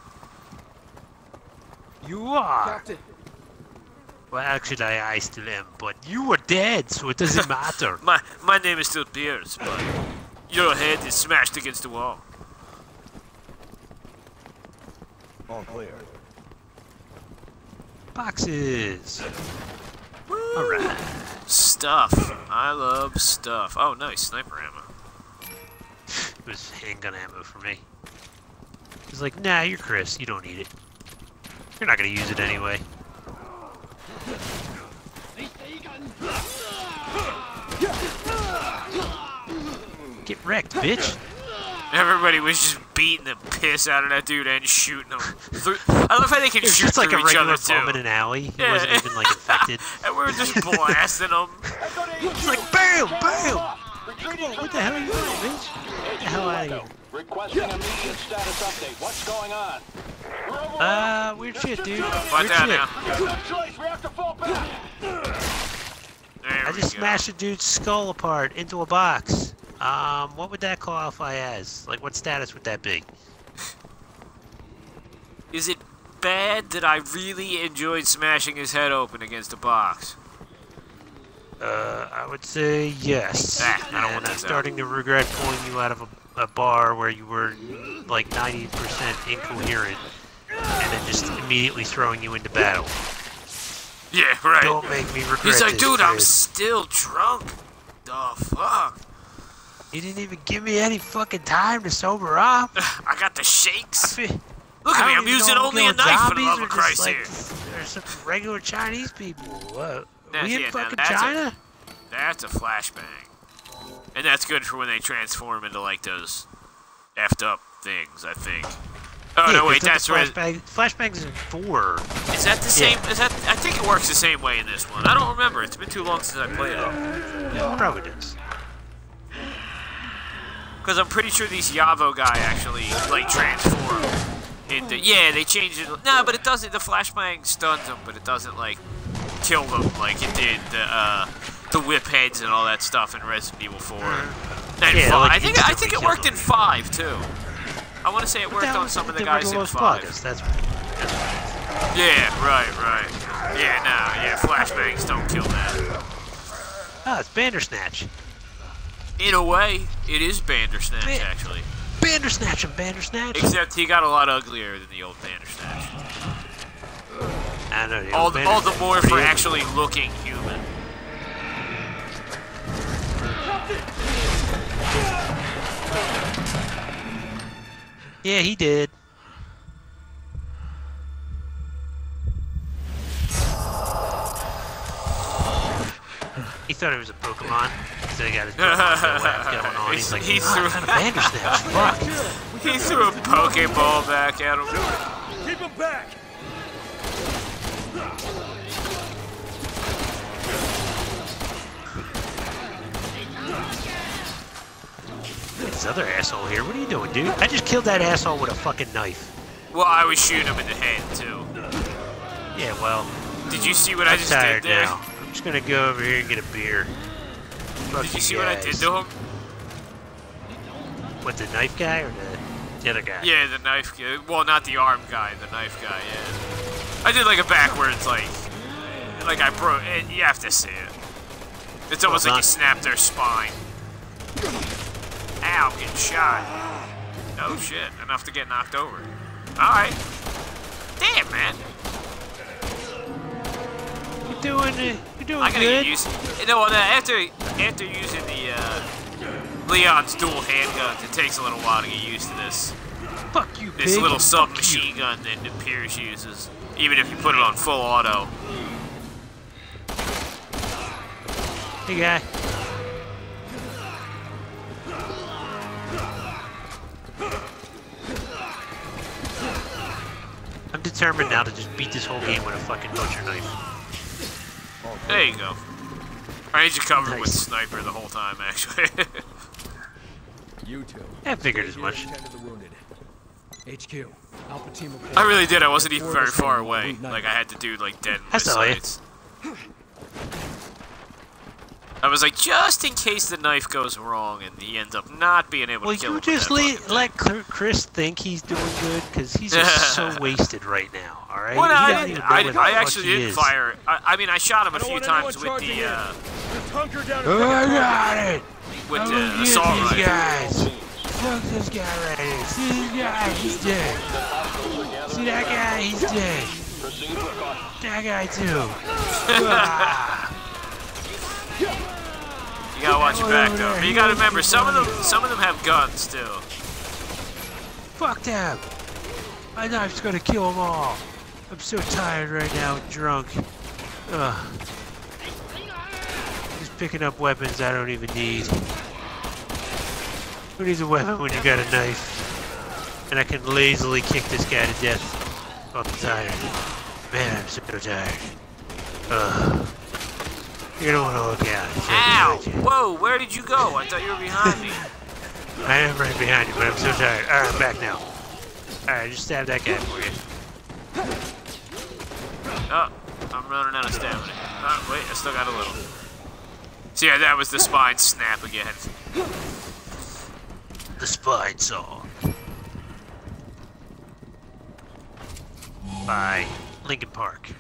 You are. Captain. Well, actually, I still am, but you were dead, so it doesn't matter. My name is still Pierce, but your head is smashed against the wall. All clear. Boxes. Alright. Stuff. I love stuff. Oh, nice. Sniper ammo. It was handgun ammo for me. He's like, nah, you're Chris. You don't need it. You're not gonna use it anyway. Get wrecked, bitch. Everybody was just beating the piss out of that dude and shooting him. I love how they can It was shoot just like a through each regular other, bum in too. an alley. He Yeah. wasn't even like infected. And we were just blasting them. It's like, bam, bam! Come on, what the hell are you doing, bitch? Get the hell out of here. Requesting immediate status update. What's going on? Weird shit, dude. What Weird down shit. now? No choice. We have to fall back. There I we just go. smashed a dude's skull apart into a box. What would that qualify as? Like, what status would that be? Is it bad that I really enjoyed smashing his head open against a box? I would say yes. Ah, I don't want And that I'm starting to regret pulling you out of a bar where you were like 90% incoherent and then just immediately throwing you into battle. Yeah, right. Don't make me regret He's like, this, dude, I'm Chris. still drunk. The fuck? You didn't even give me any fucking time to sober up. I got the shakes. I feel- Look I at me, don't I'm even using know if only a killing knife for the zombies love or of just, Christ like, here. There's some regular Chinese people. What? Yeah, We in yeah, now fucking that's a- China? That's a flashbang. And that's good for when they transform into like those effed up things, I think. Oh Yeah, no, wait, 'cause that's the right. Flashbangs in 4. Is that the same? Is that? I think it works the same way in this one. I don't remember. It's been too long since I played it. Probably does. Because I'm pretty sure these Yavo guy actually like transform into. Yeah, they changed it. No, but it doesn't. The flashbang stuns them, but it doesn't like kill them like it did the whip heads and all that stuff in Resident Evil 4. And Yeah, 5. like I think instantly it kill worked them. in 5 too. I want to say it worked on some of the guys in 5. That's Yeah, right. Yeah, no, yeah, flashbangs don't kill that. it's Bandersnatch. In a way, it is Bandersnatch, Man. actually. Bandersnatch and Bandersnatch. Except he got a lot uglier than the old Bandersnatch. I know. All the more for pretty actually looking human. Yeah, he did. He thought it was a Pokemon. So he got his Pokemon web going on. He's like, He "Oh, threw- I'm trying to Bandersnatch. Fuck. He threw a Pokeball back at him. Keep him back! This other asshole here. What are you doing, dude? I just killed that asshole with a fucking knife. Well, I was shooting him in the head, too. Yeah, well, Did you see what I I'm just tired did there? now. I'm just gonna go over here and get a beer. Fuck Did you see what I did guys. to him? What, the knife guy or the other guy? Yeah, the knife guy. Well, not the arm guy, the knife guy, yeah. I did like a backwards, like I broke it. You have to see it. It's almost Well like you snapped their spine. Ow, getting shot. Oh shit, enough to get knocked over. Alright. Damn, man. You're doing I gotta good. get used. You know what? After using the Leon's dual handguns, it takes a little while to get used to this. Fuck you, This pig. little Fuck submachine gun that Pierce uses, even if you put it on full auto. you. Hey, guy. I'm determined now to just beat this whole game with a fucking butcher knife. There you go. I need you covered with Nice. sniper the whole time, actually. You two. I figured as Here much. to tend to the wounded. HQ, Alpha Team report. I really did. I wasn't even very far Four away. of us Like I had to do like dead I saw you. sights. I was like, just in case the knife goes wrong and he ends up not being able Well, to kill you him. just with that fucking let Chris think he's doing good, because he's just so wasted right now, alright? Well, no, He I, doesn't even know where the I fuck actually he didn't is. fire. I mean, I shot him a I don't few want anyone times with charging the in. Just hunker down and Oh, I pick a got it! with I'm the gonna assault get rifle. these guys! Fuck this guy right here. See this guy? He's dead. See that guy? He's dead. Proceed with caution. That guy too. Ah. You gotta watch your back though. But you gotta remember, some of them have guns too. Fuck them. My knife's gonna kill them all. I'm so tired right now and drunk. Ugh. Just picking up weapons I don't even need. Who needs a weapon when you got a knife? And I can lazily kick this guy to death. I'm tired. Man, I'm so tired. Ugh. You don't want to look out. Ow! Whoa! Where did you go? I thought you were behind me. I am right behind you, but I'm so tired. Alright, I'm back now. Alright, just stab that guy for you. Oh, I'm running out of stamina. Oh, wait, I still got a little. So yeah, that was the spine snap again. The spine saw. By Lincoln Park.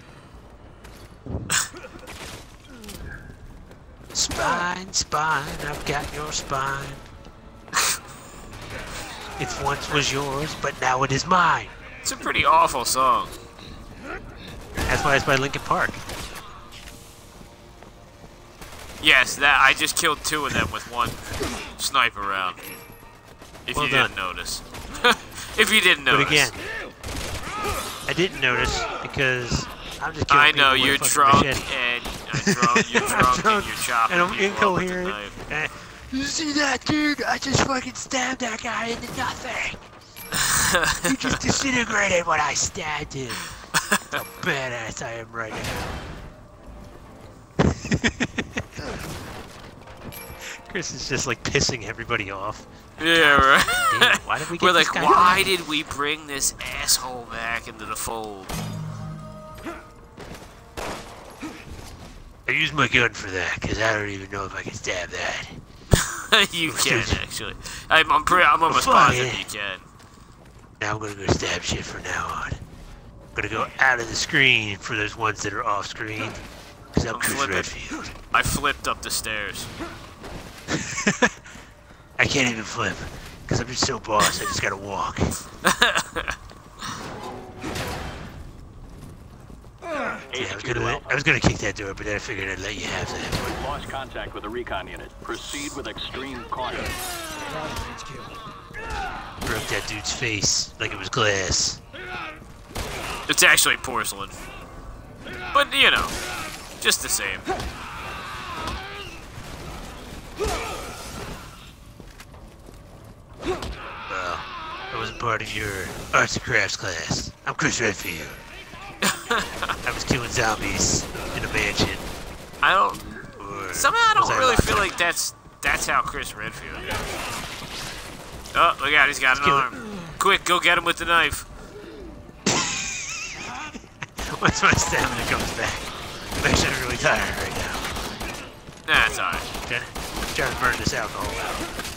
Spine, spine, I've got your spine. It once was yours, but now it is mine. It's a pretty awful song. That's why it's by Lincoln Park. Yes, that I just killed 2 of them with one sniper round. If Well you done. didn't notice. If you didn't But notice. again, I didn't notice because I'm just killing I know people you're with a fucking drunk machete. and you're drunk and you're chopping and I'm people up with the incoherent. knife. You see that, dude? I just fucking stabbed that guy into nothing. He just disintegrated when I stabbed him. How badass I am right now. Chris is just like pissing everybody off. Yeah, right. Damn, why did we get We're this like, guy why back? did we bring this asshole back into the fold? I used my gun for that because I don't even know if I can stab that. You can actually. I'm almost Fuck positive it. you can. Now I'm gonna go stab shit from now on. I'm gonna go out of the screen for those ones that are off screen. Because I'm Chris flipping. Redfield. I flipped up the stairs. I can't even flip. Because I'm just so boss, I just gotta walk. Yeah, I was gonna kick that door, but then I figured I'd let you have that. We've lost contact with the recon unit. Proceed with extreme caution. HQ. Broke that dude's face like it was glass. It's actually porcelain. But, you know, just the same. part of your arts and crafts class. I'm Chris Redfield. I was killing zombies in a mansion. I don't. Or Somehow I was don't really locked feel up? like that's how Chris Redfield is. Oh, look out! He's got an arm. Quick, go get him with the knife. Once my stamina comes back, I'm actually really tired right now. Nah, it's alright. Trying to burn this alcohol out.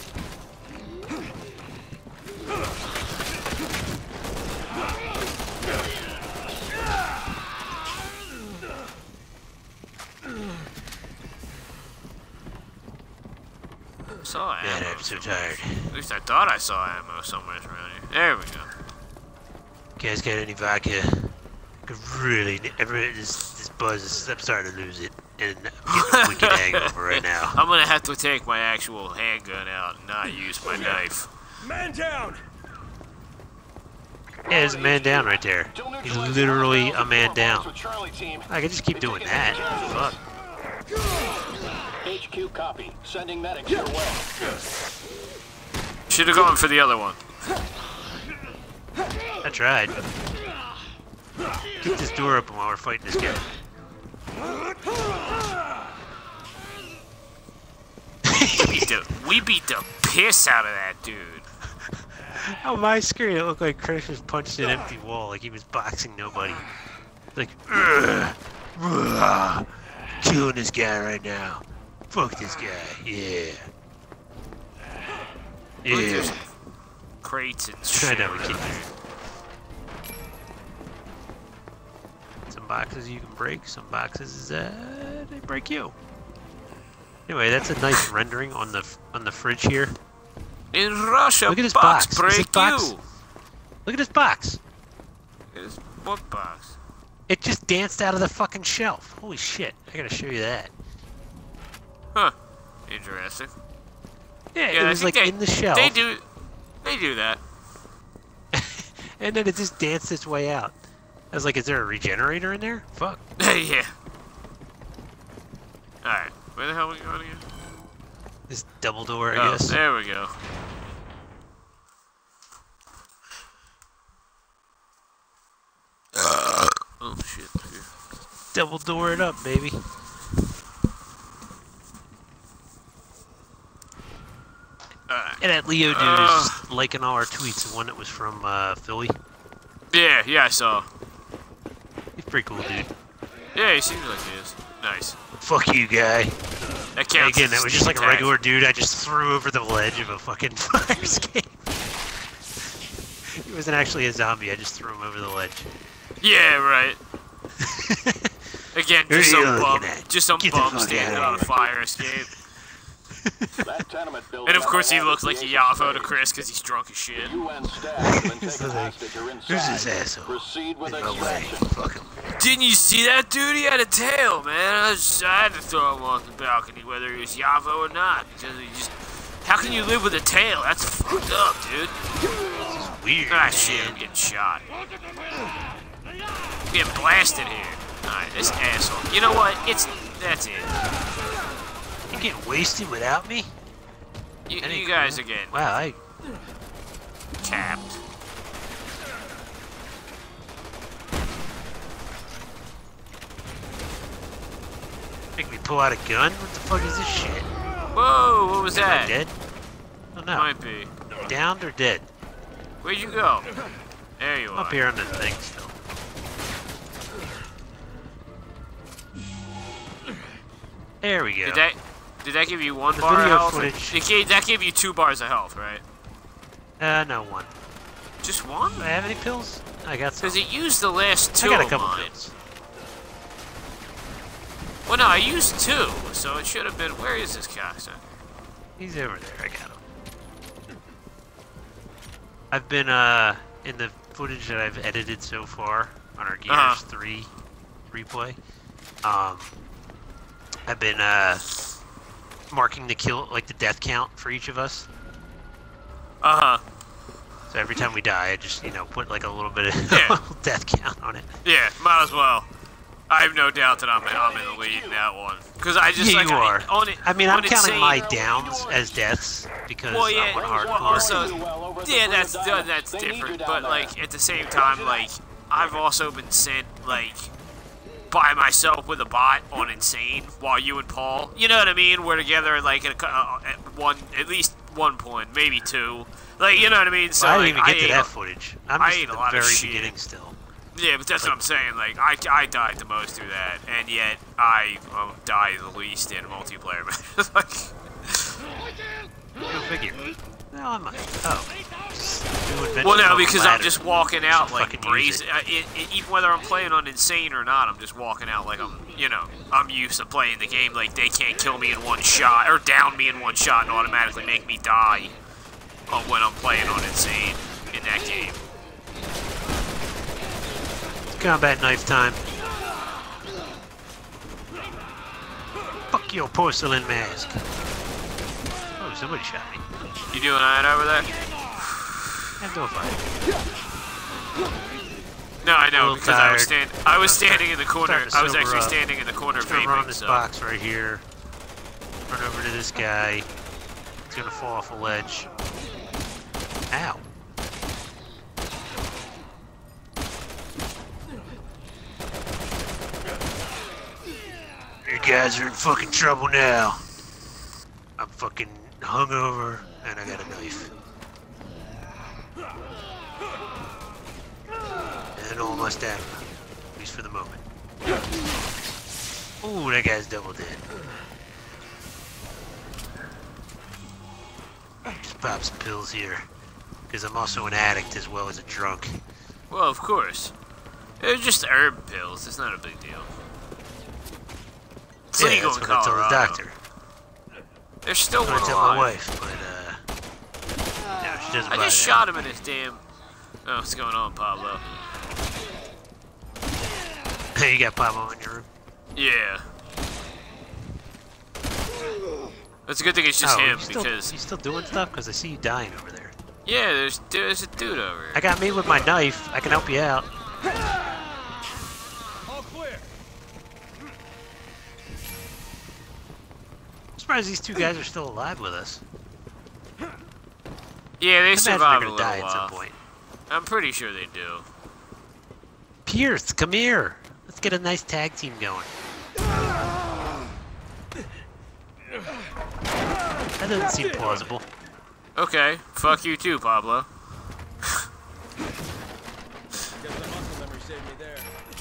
Saw ammo. Man, I'm so tired. At least I thought I saw ammo somewhere around here. There we go. You guys got any vodka? Could really, this buzz is, I'm starting to lose it, and I'm getting a wicked hangover right now. I'm gonna have to take my actual handgun out and not use my knife. Man down! Yeah, there's a man down right there. He's literally a man down. I can just keep doing that. Fuck. HQ copy. Sending medics your way. Should have gone for the other one. I tried. Keep this door open while we're fighting this guy. We beat the piss out of that dude. On my screen, it looked like Chris was punched an empty wall, like he was boxing nobody. Like, ugh, ugh, killing this guy right now. Fuck this guy, yeah. Look, there's Yeah. crates and I shit. know, we keep some boxes you can break, some boxes they break you. Anyway, that's a nice rendering on the fridge here. In Russia, Look at this box box. break Is this box? you. Look at this box. Is what box? It just danced out of the fucking shelf. Holy shit! I gotta show you that. Huh. Interesting. Yeah, Yeah, it I was think like in the shelf, They do that. and then it just danced its way out. I was like, is there a regenerator in there? Fuck. Yeah. Alright. Where the hell are we going again? This double door, I Oh, guess. there we go. Oh shit. Double door it up, baby. And that Leo dude is liking all our tweets. The one that was from Philly. Yeah, I saw. He's pretty cool, dude. Yeah, he seems like he is. Nice. Fuck you, guy. That And counts. again, as that was just like a tag. regular dude I just threw over the ledge of a fucking fire escape. He wasn't actually a zombie, I just threw him over the ledge. Yeah, right. Again, Who are just you some looking bum, at? just some Get the bum fuck standing outta on a here. fire escape. That tenement building And of course he on the looks like a average Yavo to is Chris because he's drunk as shit. UN staff have been So taken they- hostage or Who's this inside. asshole? Proceed with In my way. extraction. Fuck him. Didn't you see that dude? He had a tail, man. I had to throw him off the balcony whether he was Yavo or not. Because he just... How can you live with a tail? That's fucked up, dude. This is weird. Ah, man. shit, I'm getting shot. I'm getting blasted here. Alright, this asshole. You know what? That's it. You get wasted without me? You That ain't guys cool. are getting Wow, I capped. make me pull out a gun? What the fuck is this shit? Whoa, what was Am I that? dead? Oh no. Might be. Downed or dead? Where'd you go? There you are. Up here on the thing still. There we go. Did that give you one The bar of video health? footage- That gave you 2 bars of health, right? No, one. Just one? Do I have any pills? I got some. Because it used the last 2 I got a of couple mine. pills. Well, no, I used 2, so it should have been. Where is this cocksucker? He's over there. I got him. I've been in the footage that I've edited so far on our Gears 3 replay. I've been marking the kill, like the death count for each of us. So every time we die, I just put like a little bit of Yeah. death count on it. Yeah, might as well. I have no doubt that I'm in the lead in that one. Because I just Yeah, like you are. I'm counting Insane, my downs as deaths because well, yeah, I'm on well, hardcore. also, yeah, that's different. But like at the same time, like I've also been sent like by myself with a bot on Insane while you and Paul, you know what I mean? We're together like at least one point, maybe two. Like you know what I mean? So I like, didn't even get to that footage. I'm I just ate at a the lot of very shit. beginning still. Yeah, but that's what I'm saying. Like, I died the most through that, and yet I die the least in multiplayer. Like, Go figure. No, I'm not. Oh. well, no, because I'm just walking out Just like fucking use brazen. Even whether I'm playing on Insane or not, I'm just walking out like I'm used to playing the game. Like they can't kill me in one shot or down me in one shot and automatically make me die when I'm playing on Insane in that game. Combat knife time. Fuck your porcelain mask. Oh, somebody shot me. You doing alright over there? I'm doing fine. No, I know because I was tired. standing in the corner. Starting to I was sober actually up. standing in the corner Just gonna run on vaping. this So. box right here. Run over to this guy. He's gonna fall off a ledge. Ow. You guys are in fucking trouble now. I'm fucking hungover and I got a knife. And almost out of it. At least for the moment. Ooh, that guy's double dead. Just pop some pills here. Because I'm also an addict as well as a drunk. Well, of course. They're just herb pills. It's not a big deal. It's Yeah, legal that's in what I told the Colorado. doctor. There's still That's one what I tell my alive. wife, but no, she doesn't I buy just that. shot him in his damn. Oh, what's going on, Pablo? Hey, you got Pablo in your room? Yeah. It's a good thing it's just him because you still doing stuff? Because I see you dying over there. yeah, there's a dude over here. I got me with my knife. I can help you out. All clear. I'm surprised these two guys are still alive with us. Yeah, they I imagine they're survive a gonna little die at some while. point. I'm pretty sure they do. Pierce, come here. Let's get a nice tag team going. That doesn't seem plausible. Okay, fuck you too, Pablo. Guess the muscle memory saved me there.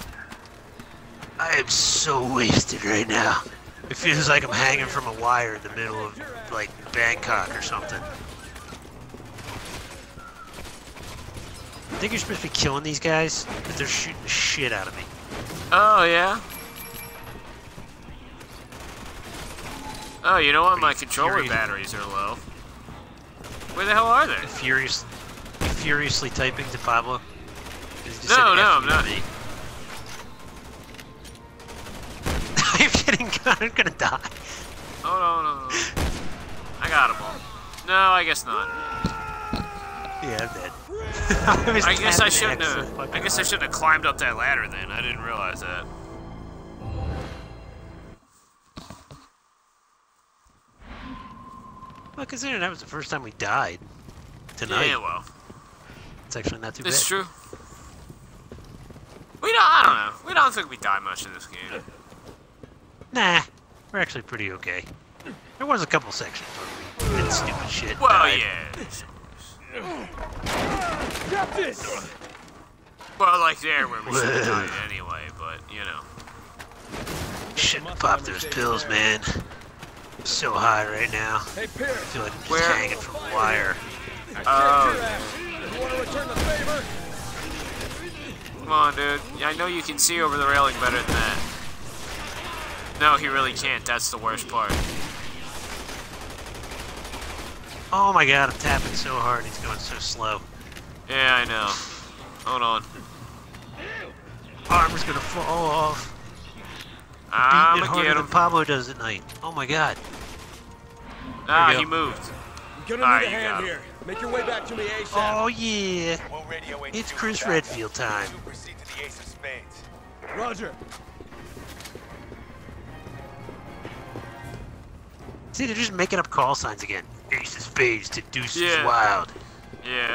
I am so wasted right now. It feels like I'm hanging from a wire in the middle of, like, Bangkok or something. I think you're supposed to be killing these guys, because they're shooting the shit out of me. Oh yeah. Oh, you know what? My controller furious? batteries are low. Where the hell are they? Furiously typing to Pablo. No, I'm not. I'm getting I'm gonna die. Oh no. I got them all. No, I guess not. Yeah, I'm dead. I guess I shouldn't have. I guess I shouldn't have climbed up that ladder then. I didn't realize that. Well, considering that was the first time we died tonight, Yeah, well, it's actually not too bad. it's true. I don't know. We don't think we die much in this game. Nah, we're actually pretty okay. There was a couple sections where we did stupid shit. Well, died. yeah. Got this. Well, like there where we should have died anyway, but you know. Shouldn't have popped those pills, man. I'm so high right now. Hey, I Pierce. feel like I'm just Where? hanging from a wire. Oh, You want to return the favor? come on, dude. Yeah, I know you can see over the railing better than that. No, he really can't. That's the worst part. Oh my god, I'm tapping so hard, he's going so slow. Yeah, I know. Hold on. Arm's gonna fall off. I'm Beating it gonna harder get than him. Pablo does at night. Oh my god. Ah, There you he go. moved. I'm gonna Ah, need a you got hand him. here. Make your way back to me ASAP. Oh yeah. We'll radio in It's to Chris backup. Redfield time. You proceed to the ace of spades. Roger. See, they're just making up call signs again. Ace of Spades to Deuces Yeah. Wild. Yeah.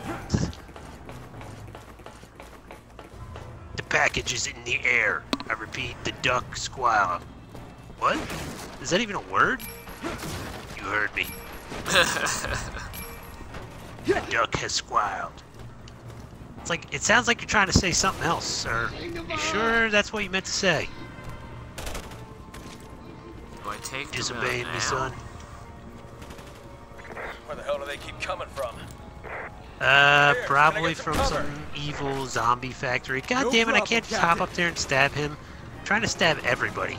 The package is in the air. I repeat, the duck squall. What? Is that even a word? You heard me. The duck has squalled. It's like, it sounds like you're trying to say something else, sir. You sure that's what you meant to say? Do I take them Disobeying out me, now? son. Where the hell do they keep coming from? Probably get from some some cover? evil zombie factory. God No damn it, I problem, can't just hop Captain. up there and stab him. I'm trying to stab everybody.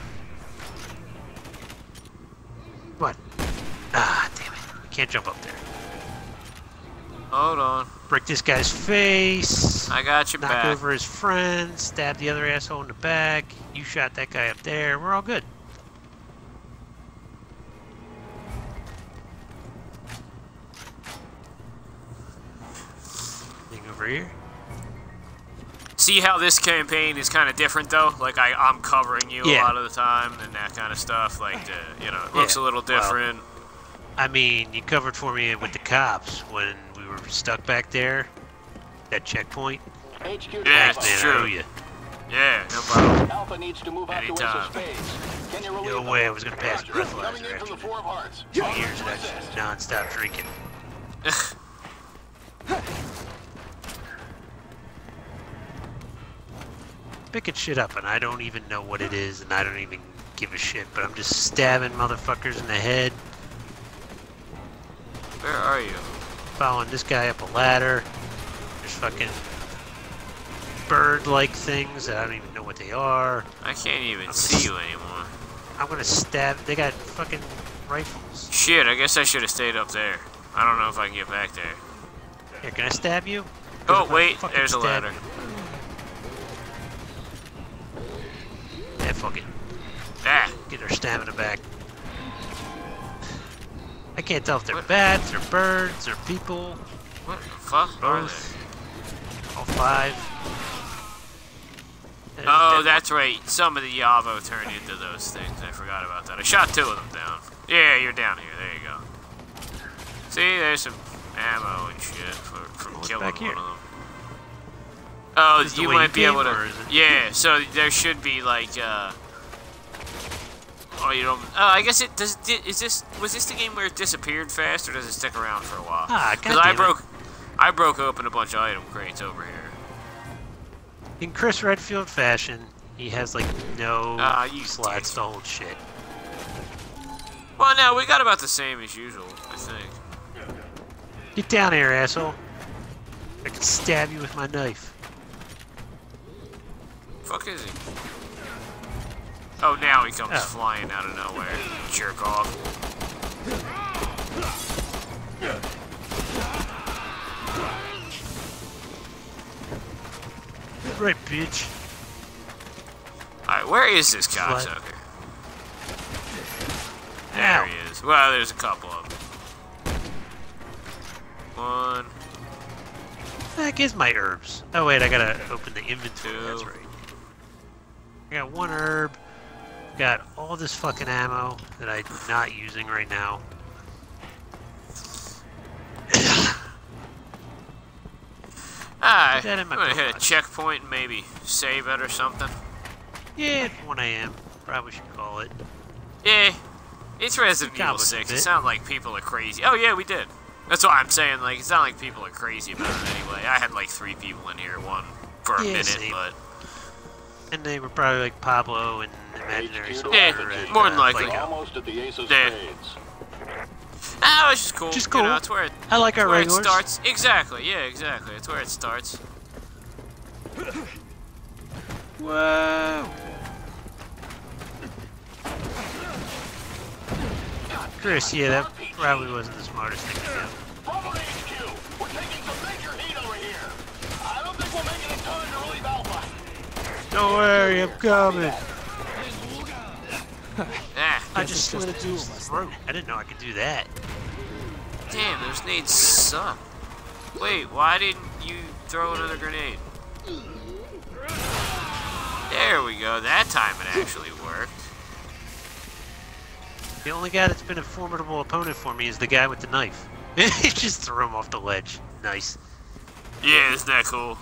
What? Ah, damn it. I can't jump up there. Hold on. Break this guy's face. I got your Knock back. over his friend. Stab the other asshole in the back. You shot that guy up there. We're all good. Thing over here. See how this campaign is kind of different though? Like I'm covering you a Yeah. lot of the time and that kind of stuff. Like you know, it looks Yeah, a little well, different. I mean, you covered for me with the cops when we were stuck back there. That checkpoint. HQ to Yeah, Alpha. it's Man, true. I owe you. Yeah, no problem. Alpha needs to move out to Ace Anytime. of Spades. Can you relieve No them? way I was gonna pass Roger. breathalyzer Coming in from after the Four of Hearts. 2 years of actually non-stop drinking. Picking shit up, and I don't even know what it is, and I don't even give a shit, but I'm just stabbing motherfuckers in the head, Where are you? following this guy up a ladder. There's fucking bird-like things that I don't even know what they are. I can't even see you anymore. I'm gonna stab. They got fucking rifles. Shit, I guess I should have stayed up there. I don't know if I can get back there. Here, can I stab you? Oh, If I wait, fucking there's a stab ladder. you- Yeah, fuck it. Ah, Get their stamina back. I can't tell if they're What? bats or birds or people. what the fuck are Both. they? All five. Oh, that's right. Some of the Yavo turned into those things. I forgot about that. I shot 2 of them down. Yeah, you're down here. There you go. See, there's some ammo and shit from What's killing back one here? of them. Oh, Is the you way might you be came, able to. or is it- Yeah, so there should be like. Oh, you don't. Oh, I guess it does. Was this the game where it disappeared fast, or does it stick around for a while? Ah, Because goddammit. I broke open a bunch of item crates over here. In Chris Redfield fashion, he has like no You slots dick. to hold shit. Well, no, we got about the same as usual, I think. Get down here, asshole. I can stab you with my knife. Fuck is he? Oh, now he comes Oh. flying out of nowhere. Jerk off. Right, bitch. Alright, where is this cocksucker? There Ow. he is. Well, there's a couple of them. One. Heck is my herbs. Oh wait, I gotta open the inventory. That's 2. right. I got 1 herb. Got all this fucking ammo that I'm not using right now. Alright, that in I'm my gonna hit a garage. checkpoint and maybe save it or something. Yeah, it's 1 a.m. Probably should call it. Yeah, it's Resident Evil Accomplished 6. a It's bit. not like people are crazy. Oh yeah, we did. That's what I'm saying. Like, it's not like people are crazy about it anyway. I had like 3 people in here, one for a Yeah, minute, same. but And they were probably like Pablo and Imaginary HQ to Soldier. Alpha and, Team. more than likely. Lego. Almost at the Ace of Yeah. Spades. it's just cool. Just You know, cool. it's where it, I like it's our where it regulars. starts. Exactly. Yeah, exactly. It's where it starts. Whoa! Chris, yeah, that probably wasn't the smartest thing to do. Bravo to HQ. We're taking some major heat over here. I don't think we'll make it in time to relieve Alpha. Don't worry, I'm coming. Ah, I just slit it through his throat. I didn't know I could do that. damn, those nades suck. Wait, why didn't you throw another grenade? There we go. That time it actually worked. The only guy that's been a formidable opponent for me is the guy with the knife. Just threw him off the ledge. Nice. Yeah, isn't that cool?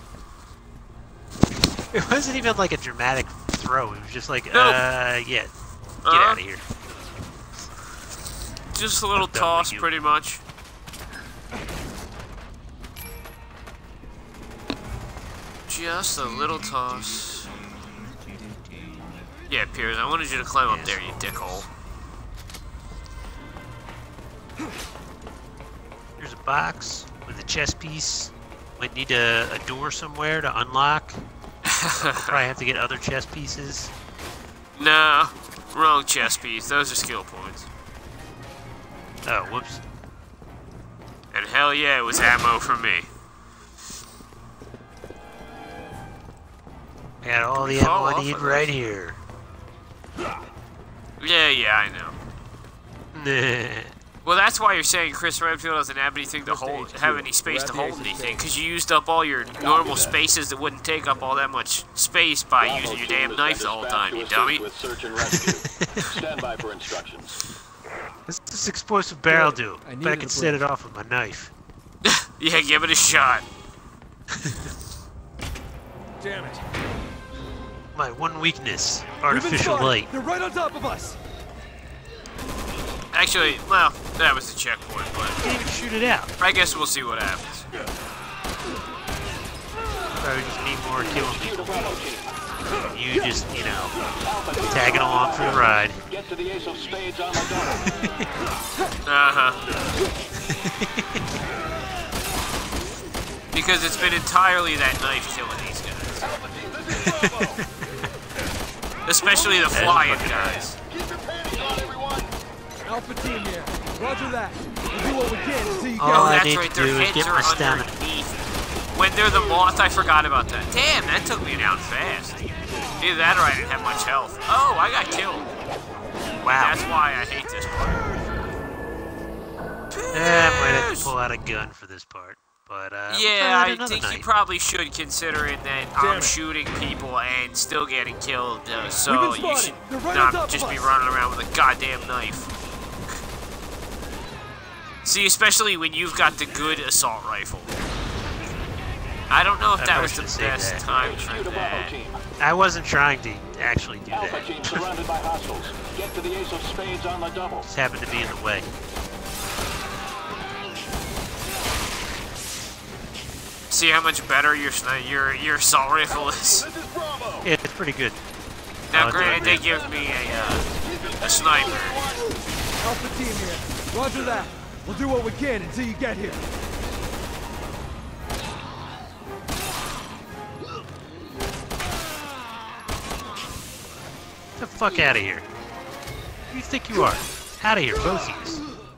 It wasn't even like a dramatic throw. It was just like, Nope. yeah, get out of here. Just a little I'm done toss, with you. pretty much. Just a little toss. Yeah, Piers, I wanted you to climb up there, you dickhole. Here's a box with a chest piece. Might need a door somewhere to unlock. I'll probably have to get other chest pieces. Nah, wrong chest piece. Those are skill points. Oh, whoops. And hell yeah, it was ammo for me. I got all the Fall ammo I off need of right those. here. Yeah, I know. Well, that's why you're saying Chris Redfield doesn't have anything to hold, have any space to hold anything, because you used up all your normal spaces that wouldn't take up all that much space by using your damn knife the whole time, you dummy. With search and rescue. Stand by for instructions. What's this explosive barrel do? I Bet I needed can a set break. it off with my knife. Yeah, give it a shot. Damn it. My one weakness, We've been artificial spotted. light. They're right on top of us. Actually, well, that was the checkpoint, but Can't even shoot it out. I guess we'll see what happens. Probably just need more killing people. You just, you know, tagging along for the ride. Get to the ace of spades on the double. Because it's been entirely that knife killing these guys. Especially the flying guys. Keep your panties on, everyone. Alpha team here. Roger that. We'll do what we can until you All get Oh, I that's need right, to their do is heads get are my stamina. underneath. When they're the moth, I forgot about that. Damn, that took me down fast. Either that or I didn't have much health. Oh, I got killed. Wow. That's why I hate this part. I might have to pull out a gun for this part. But, we'll Yeah, try that I another think you night. probably should, considering that Damn I'm it. shooting people and still getting killed, We've so been you spotted. should They're right on top not of just be us. running around with a goddamn knife. See, especially when you've got the good assault rifle. I don't know if I that probably was the should've saved best that. time for HQ to Bravo that. team. I wasn't trying to actually do Alpha that. team surrounded by hostiles. Get to the ace of spades on the double. Just happened to be in the way. See how much better your assault rifle is. This is Bravo. Yeah, it's pretty good. Now, I'll granted, do it, they give me a sniper. Alpha team here. Roger that. We'll do what we can until you get here. Get the fuck out of here. Who do you think you are? Out of here, both of you.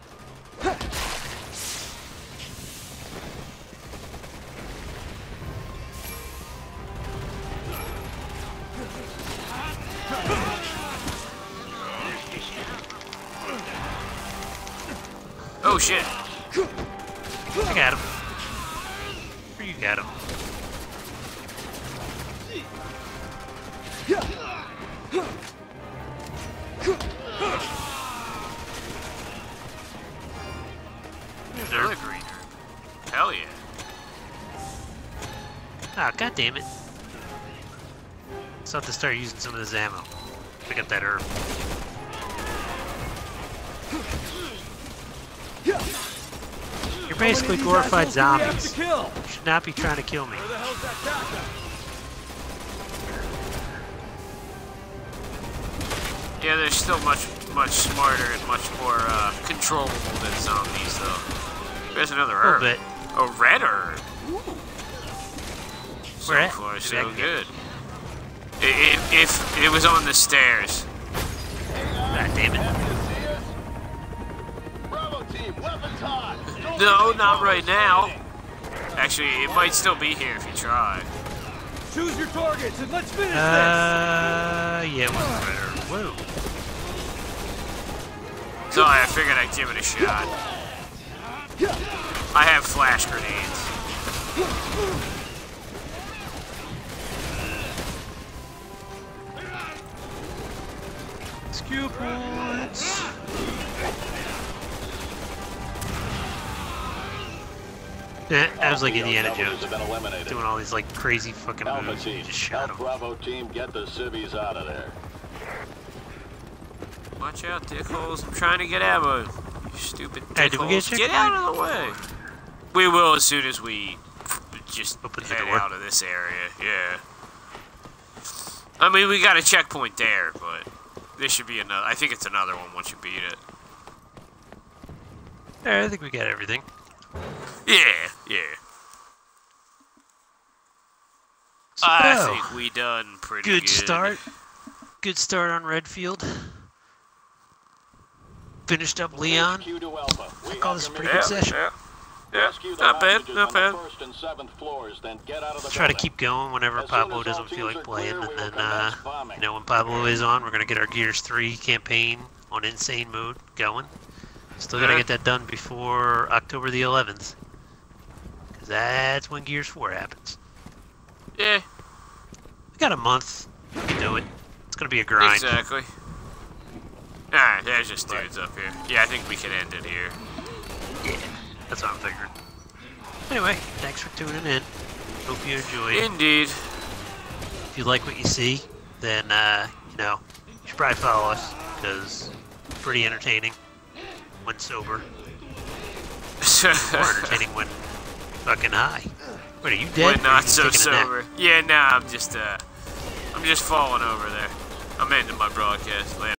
Oh shit. I got him. Or you got him. There's another green herb. Hell yeah. Ah, god damn it. Let's have to start using some of this ammo. Pick up that herb. You're basically glorified zombies. Kill. You should not be trying to kill me. Where the hell's that captain? Yeah, they're still much smarter and much more controllable than zombies, though. There's another A little herb. bit. A red herb. So Where at? far, Maybe I so can get good. If it was on the stairs. God damn it. Bravo team, weapons hot. Don't No, let not any right now. standing. Actually, it might still be here if you try. Choose your targets and let's finish Yeah, one better. Whoa. So I figured I'd give it a shot. I have flash grenades. Skill points. Yeah, I was like All Indiana POWs Jones, have been eliminated. doing all these like crazy fucking Alpha moves. team, You just shot help him. Bravo team get the civvies out of there. Watch out, dickholes. I'm trying to get ammo. You stupid Hey, did we get a dickholes. Get out of the way. We will as soon as we just Open the head door. out of this area. Yeah. I mean, we got a checkpoint there, but this should be another. I think it's another one once you beat it. Yeah, I think we got everything. Yeah, yeah. So, I think we done pretty good. good start. Good start on Redfield. Finished up Leon. HQ to Alpha. We call have this a your pretty mission. good session. Yeah, Rescue the not bad, hostages not on bad. the 1st and 7th floors, then get out of the Try to building. keep going whenever As soon Pablo as all doesn't feel teams like are playing, clear, and we will then, commence bombing. you know, when Pablo is on, we're gonna get our Gears 3 campaign on Insane Mode going. Still gotta get that done before October the 11th, because that's when Gears 4 happens. Yeah, We got a month. We can do it. It's gonna be a grind. exactly. Alright, there's just dudes up here. Yeah, I think we can end it here. Yeah, that's what I'm figuring. Anyway, thanks for tuning in. Hope you enjoyed. Indeed. If you like what you see, then, you know, you should probably follow us, because it's pretty entertaining when sober. More entertaining when fucking high. What, are you dead? When or are not you so taking a nap? sober. Yeah, nah, I'm just falling over there. I'm ending my broadcast. Later.